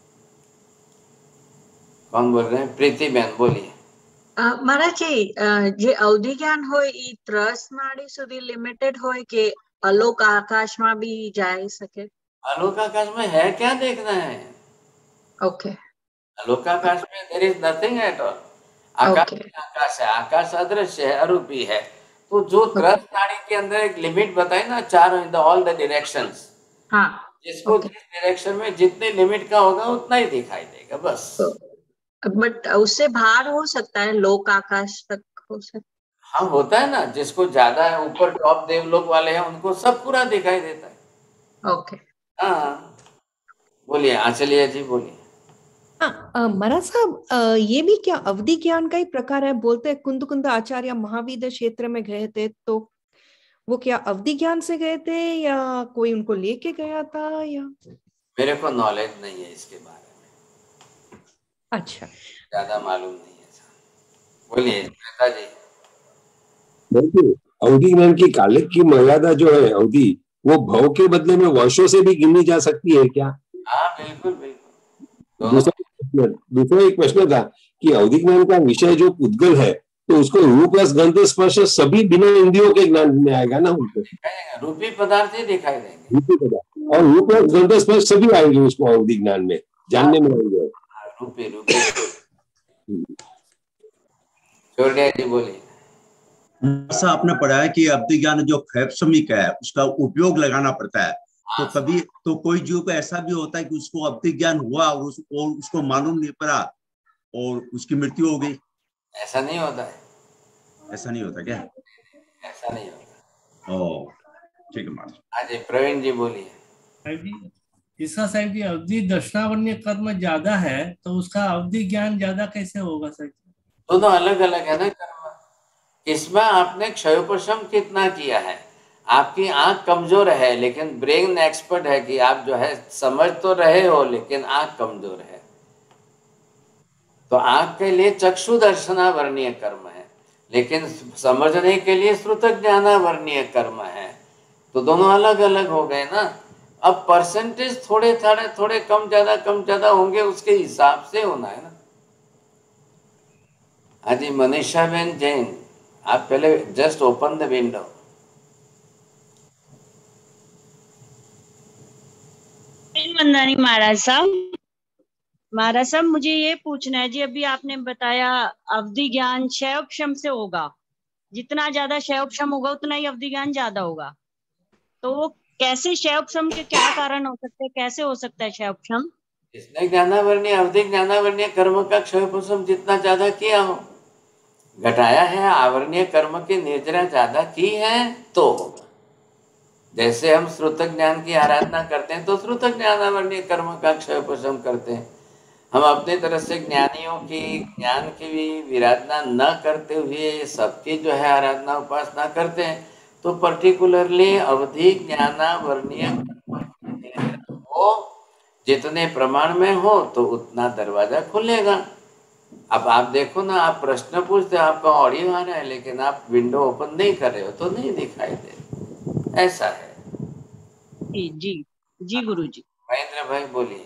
कौन बोल रहे हैं? प्रीति बहन बोलिए।
महाराज जे अवधि ज्ञान હોય ઈ ત્રસ નાડી સુધી લિમિટેડ હોય કે અલોક આકાશમાં બી જાય શકે?
आलोक आकाश में है क्या देखना है?
ओके
आलोक आकाश में there is nothing at all. आकाश आकाश है, आकाश अदृश्य है, अरूपी है। तो जो त्रस नाड़ी के अंदर एक लिमिट बताई ना, चार in the all the directions,
हाँ
जिसको जिस डायरेक्शन में जितने लिमिट का होगा उतना ही दिखाई देगा, बस।
बट उससे बाहर हो सकता है, लोक आकाश तक हो सकता है।
हाँ होता है ना, जिसको ज्यादा है ऊपर टॉप देवलोक वाले हैं उनको सब पूरा दिखाई देता है।
ओके
हाँ बोलिए आचलिया जी, बोलिए।
हाँ महाराज साहब, ये भी क्या अवधि ज्ञान का ही प्रकार है? बोलते हैं कुंद कुंद आचार्य महावीर क्षेत्र में गए थे, तो वो क्या अवधि ज्ञान से गए थे या कोई उनको लेके गया था या?
मेरे को नॉलेज नहीं है इसके बारे में।
अच्छा,
ज्यादा मालूम नहीं है सर। बोलिए मेहता जी।
देखिए, अवधि ज्ञान की कालिक की मर्यादा जो है अवधि, वो भव के बदले में वर्षों से भी गिनी जा सकती है क्या?
हाँ बिल्कुल बिल्कुल।
दूसरा एक प्रश्न था कि अवधि ज्ञान का विषय जो पुद्गल है, तो उसको रूप रस गंध स्पर्श सभी बिना इंद्रियों के ज्ञान में आएगा ना? उनको
रूपी पदार्थ ही दिखाई देंगे,
रूपी पदार्थ और रूप रस गंध स्पर्श सभी आएंगे उसको अवधि ज्ञान में, जानने में आएंगे।
रूपी रूपी। छोड़िया जी बोलिए।
ऐसा आपने पढ़ा है कि अवधि ज्ञान जो क्षैप्समिक है उसका उपयोग लगाना पड़ता है। तो कभी तो कोई जीव को ऐसा भी होता है कि उसको अवधि ज्ञान हुआ और उसको मालूम नहीं पड़ा और उसकी मृत्यु हो गई।
ऐसा नहीं होता है।
ऐसा नहीं होता क्या?
ऐसा नहीं होता।
ओ ठीक है महाराज।
हाँ जी प्रवीण जी बोलिए।
इसका साहब जी अवधि दर्शनावन्य कर्म ज्यादा है तो उसका अवधि ज्ञान ज्यादा कैसे होगा सर?
दोनों अलग अलग है ना कर्म। इसमें आपने क्षयोपशम कितना किया है? आपकी आंख कमजोर है लेकिन ब्रेन एक्सपर्ट है कि आप जो है समझ तो रहे हो लेकिन आंख कमजोर है, तो आंख के लिए चक्षु दर्शनावर्णीय कर्म है, लेकिन समझने के लिए श्रुत ज्ञानावर्णीय कर्म है। तो दोनों अलग अलग हो गए ना। अब परसेंटेज थोड़े थोड़े कम ज्यादा होंगे, उसके हिसाब से होना है ना। हाजी मनीषा बेन जैन, आप पहले जस्ट ओपन द विंडो।
मंदानी महाराज साहब मुझे ये पूछना है जी, अभी आपने बताया अवधि ज्ञान क्षयोपशम से होगा, जितना ज्यादा क्षयोपशम होगा उतना ही अवधि ज्ञान ज्यादा होगा। तो वो कैसे क्षयोपशम के क्या कारण हो सकते हैं, कैसे हो सकता है क्षयोपशम?
इसने ज्ञानावर्णीय अवधि ज्ञानावर्णीय कर्म का क्षयोपशम जितना ज्यादा किया हो, घटाया है आवरणीय कर्म की निर्जरा ज्यादा की है तो होगा। जैसे हम श्रुत ज्ञान की आराधना करते हैं तो श्रुत ज्ञानावर्णीय कर्म का क्षयोपशम करते हैं। हम अपने तरफ से ज्ञानियों की ज्ञान की भी विराधना न करते हुए सबकी जो है आराधना उपासना करते हैं, तो पर्टिकुलरली अवधि ज्ञानावर्णीय हो जितने प्रमाण में हो तो उतना दरवाजा खुलेगा। अब आप देखो ना, आप प्रश्न पूछते हो, आपका ऑडियो आ रहा है, लेकिन आप विंडो ओपन नहीं कर रहे हो तो नहीं दिखाई दे, ऐसा है।
जी जी जी गुरुजी।
महेंद्र भाई बोलिए।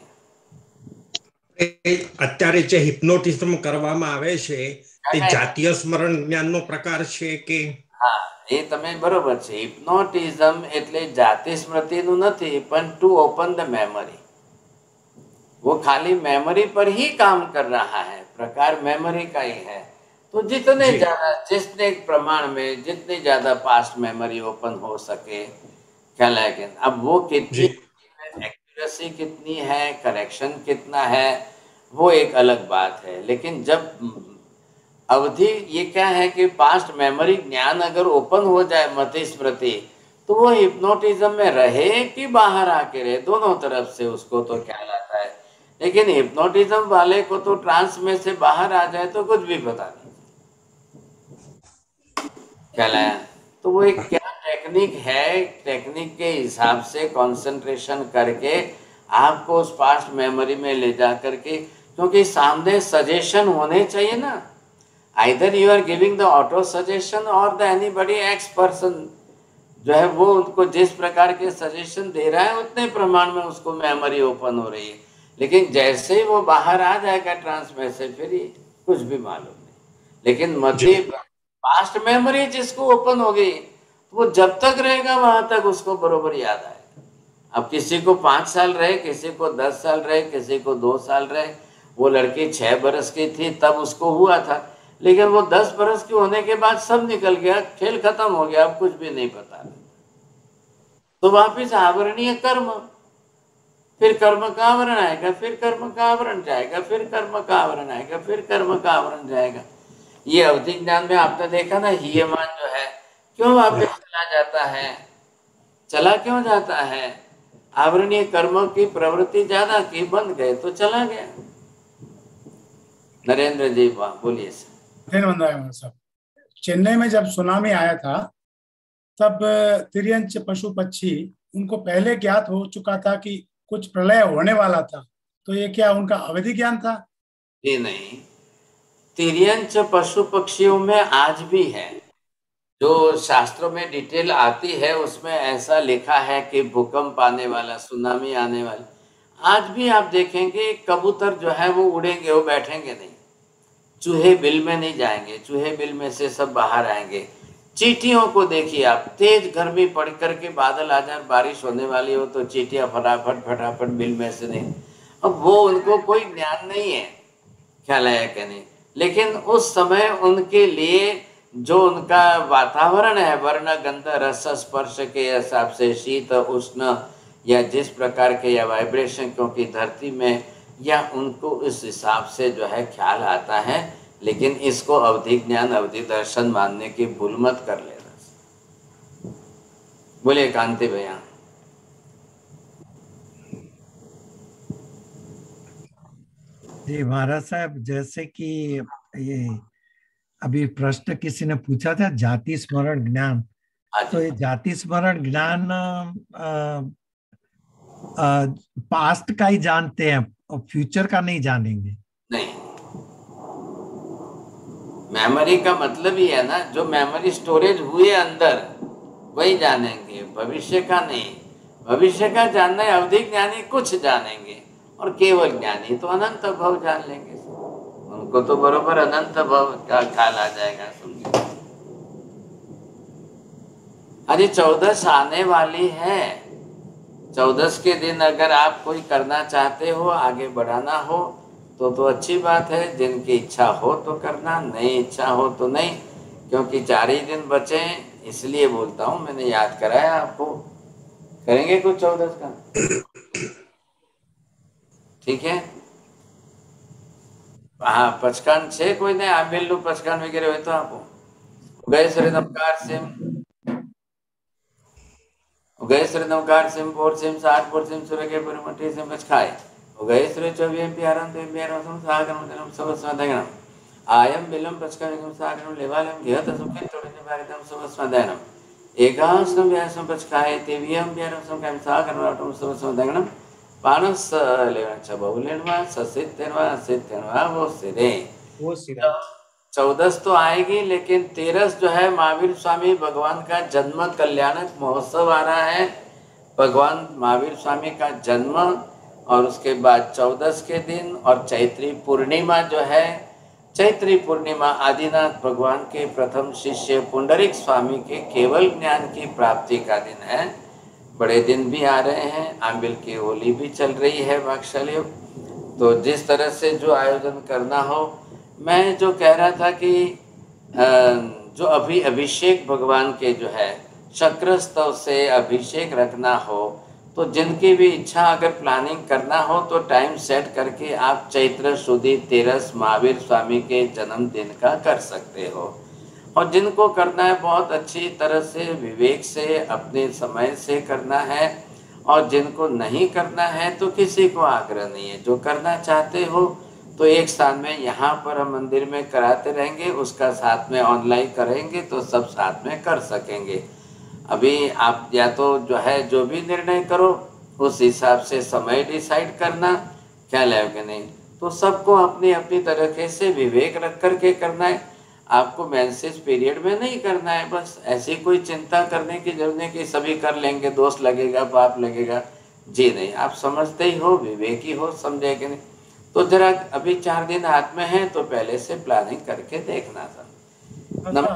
અત્યારે જે હિપ્નોટિઝમ કરવામાં આવે છે તે જાતીય સ્મરણ જ્ઞાનનો પ્રકાર છે કે?
હા, એ તમે બરોબર છે. હિપ્નોટિઝમ એટલે જાતિ સ્મૃતિનું નથી, પણ ટુ ઓપન ધ मेमोरी, वो खाली मेमोरी पर ही काम कर रहा है, प्रकार मेमोरी का ही है। तो जितने ज्यादा, जितने प्रमाण में जितनी ज्यादा पास्ट मेमोरी ओपन हो सके, ख्याल है कि अब वो कितनी एक्यूरेसी कितनी है, करेक्शन कितना है, वो एक अलग बात है। लेकिन जब अवधि, ये क्या है कि पास्ट मेमोरी ज्ञान अगर ओपन हो जाए, मति स्मृति, तो वो हिप्नोटिज्म में रहे कि बाहर आके रहे, दोनों तरफ से उसको तो ख्याल आता है। लेकिन हिप्नोटिज्म वाले को तो ट्रांस में से बाहर आ जाए तो कुछ भी पता नहीं, ख्याल आया? तो वो एक क्या टेक्निक है, टेक्निक के हिसाब से कंसंट्रेशन करके आपको उस पास्ट मेमोरी में ले जा करके, क्योंकि सामने सजेशन होने चाहिए ना, either you are giving the auto suggestion और द एनीबडी एक्स पर्सन जो है वो उनको जिस प्रकार के सजेशन दे रहा है उतने प्रमाण में उसको मेमोरी ओपन हो रही है। लेकिन जैसे ही वो बाहर आ जाएगा ट्रांस में से, फिर ये कुछ भी मालूम नहीं। लेकिन मध्य पास्ट मेमोरी जिसको ओपन हो गई, वो जब तक रहेगा वहां तक उसको बरोबर याद आएगा। अब किसी को 5 साल रहे, किसी को 10 साल रहे, किसी को 2 साल रहे। वो लड़की 6 बरस की थी तब उसको हुआ था, लेकिन वो 10 बरस की होने के बाद सब निकल गया, खेल खत्म हो गया, अब कुछ भी नहीं पता। तो वापिस आवरणीय कर्म, फिर कर्म का आवरण आएगा, फिर कर्म का आवरण जाएगा, फिर कर्म का आवरण आएगा, फिर कर्म का आवरण जाएगा। ये अवधि ज्ञान में आपने देखा ना, हीयमान जो है क्यों वापिस चला जाता है, चला क्यों जाता है? आवरणीय कर्मों की प्रवृत्ति ज्यादा की, बंद गए तो चला गया। नरेंद्र जी बोलिए सर।
चेन्नई में जब सुनामी आया था तब तिर्यंच पशु पक्षी उनको पहले ज्ञात हो चुका था कि कुछ प्रलय होने वाला था, तो ये क्या उनका अवधि ज्ञान था?
जी नहीं, तिर्यंच पशु पक्षियों में आज भी है, जो शास्त्रों में डिटेल आती है उसमें ऐसा लिखा है कि भूकंप आने वाला, सुनामी आने वाली। आज भी आप देखेंगे कबूतर जो है वो उड़ेंगे, वो बैठेंगे नहीं, चूहे बिल में नहीं जाएंगे, चूहे बिल में से सब बाहर आएंगे। चींटियों को देखिए आप, तेज गर्मी पड़ करके बादल आ जाए, बारिश होने वाली हो तो चींटियां फटाफट फटाफट बिल में से नहीं। अब वो उनको कोई ज्ञान नहीं है, ख्याल आया कि नहीं? लेकिन उस समय उनके लिए जो उनका वातावरण है, वर्ण गंध रस स्पर्श के हिसाब से, शीत उष्ण या जिस प्रकार के या वाइब्रेशन, क्योंकि धरती में, या उनको इस हिसाब से जो है ख्याल आता है। लेकिन इसको अवधि ज्ञान, अवधि दर्शन मानने की भूल मत कर लेना। बोलिए कांति भैया।
जी महाराज साहब, जैसे कि ये अभी प्रश्न किसी ने पूछा था जाति स्मरण ज्ञान, तो ये जाति स्मरण ज्ञान पास्ट का ही जानते हैं और फ्यूचर का नहीं जानेंगे?
नहीं, मेमोरी का मतलब ही है ना, जो मेमोरी स्टोरेज हुए अंदर वही जानेंगे, भविष्य का नहीं। भविष्य का जानना है अवधि ज्ञानी कुछ जानेंगे, और केवल ज्ञानी तो अनंत भव जान लेंगे, उनको तो बरोबर अनंत भव का ख्याल आ जाएगा। समझे? अरे 14 आने वाली है, 14 के दिन अगर आप कोई करना चाहते हो, आगे बढ़ाना हो तो अच्छी बात है। जिनकी इच्छा हो तो करना, नहीं इच्छा हो तो नहीं, क्योंकि 4 ही दिन बचे हैं, इसलिए बोलता हूँ, मैंने याद कराया आपको। करेंगे कुछ 14 का, ठीक है? हाँ, पचकान छे कोई नहीं, आप मिल लू पचकान वगैरह हो तो आप गए श्री नमकार सिम, गए श्री नमकार सिम, 4 सिम 60 4 सिम सूर्य के परमठी सिम बच खाए, गए श्री 24 प्यारम ते प्यारम सागरम तनम सबस्मदगणम आयम बिलम पचकान सागरम लेवालम घेत सुखित तोड़ने भागतम सबस्मदगणम एकासम व्यासम पचकाए तेवियम प्यारम समकम सागरम सबस्मदगणम पानस लेवन छ बहुलेनवा ससितेनवा सितेनवा वो सिरे
वो सीधा
14 तो आएगी, लेकिन 13 जो है महावीर स्वामी भगवान का जन्म कल्याणक महोत्सव आ रहा है। भगवान महावीर स्वामी का जन्म और उसके बाद 14 के दिन और चैत्री पूर्णिमा जो है, चैत्री पूर्णिमा आदिनाथ भगवान के प्रथम शिष्य पुंडरीक स्वामी के केवल ज्ञान की प्राप्ति का दिन है। बड़े दिन भी आ रहे हैं, आंबिल की होली भी चल रही है वात्सल्य। तो जिस तरह से जो आयोजन करना हो, मैं जो कह रहा था कि जो अभी अभिषेक भगवान के जो है शक्र स्तव से अभिषेक रखना हो, तो जिनकी भी इच्छा अगर प्लानिंग करना हो तो टाइम सेट करके आप चैत्र शुद्धि 13 महावीर स्वामी के जन्मदिन का कर सकते हो। और जिनको करना है बहुत अच्छी तरह से विवेक से अपने समय से करना है, और जिनको नहीं करना है तो किसी को आग्रह नहीं है। जो करना चाहते हो तो एक स्थान में यहाँ पर हम मंदिर में कराते रहेंगे, उसका साथ में ऑनलाइन करेंगे तो सब साथ में कर सकेंगे। अभी आप या तो जो है जो भी निर्णय करो उस हिसाब से समय डिसाइड करना, क्या लगेगा नहीं तो सबको अपनी अपनी तरीके से विवेक रख करके करना है। आपको मेंसेस पीरियड में नहीं करना है, बस ऐसी कोई चिंता करने की जरूरत नहीं कि सभी कर लेंगे, दोस्त लगेगा, पाप लगेगा। जी नहीं, आप समझते ही हो, विवेकी हो, समझे कि नहीं। तो जरा अभी 4 दिन हाथ में है तो पहले से प्लानिंग करके देखना था।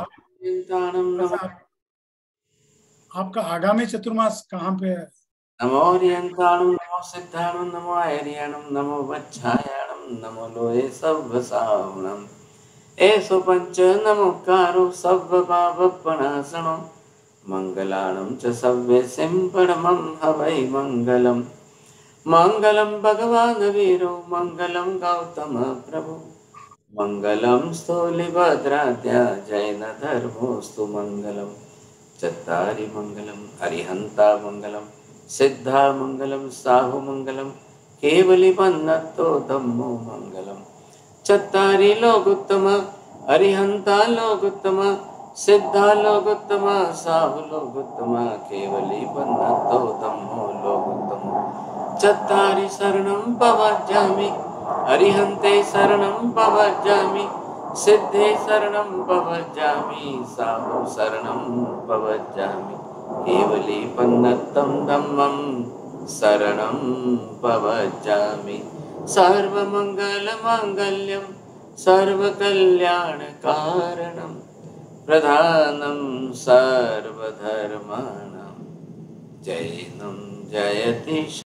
आपका आगामी चतुर्मास कहाँ पे है?
नमो रियंताणुं नमो सिद्धाणुं नमो ऐरियाणुं नमो वच्छायाणुं नमो लोये सव्वसावणम् एषु पंच नमोकारो सव्वपापप्रणाशनो मंगलाणं च सव्येसिं परमं हवै मंगलम्। मंगलम भगवान वीरो मंगलम गौतम प्रभु मंगलम स्थूलिभद्राद्या जैन धर्मोस्तु मंगलम। चत्तारि मंगलम अरिहंता मंगलम सिद्धा मंगलम साहु मंगलम केवली बन्नतो धम्मो मंगलम। चत्तारि लोकोत्तम अरिहंता लोकोत्तम सिद्धा लोकोत्तम साहु लोकोत्तम केवली बन्नतो धम्मो लोकोत्तम। चत्तारि शरणं पवज्जामि अरिहन्ते शरणं पवज्जामि सिद्धे शरणं पवज्जामि साहु शरणं पवज्जामि केवली पन्नतं धम्मं शरणं पवज्जामि। सर्वमङ्गलमाङ्गल्यं सर्वकल्याणकारणं प्रधानं सर्वधर्माणां जैनं जयति।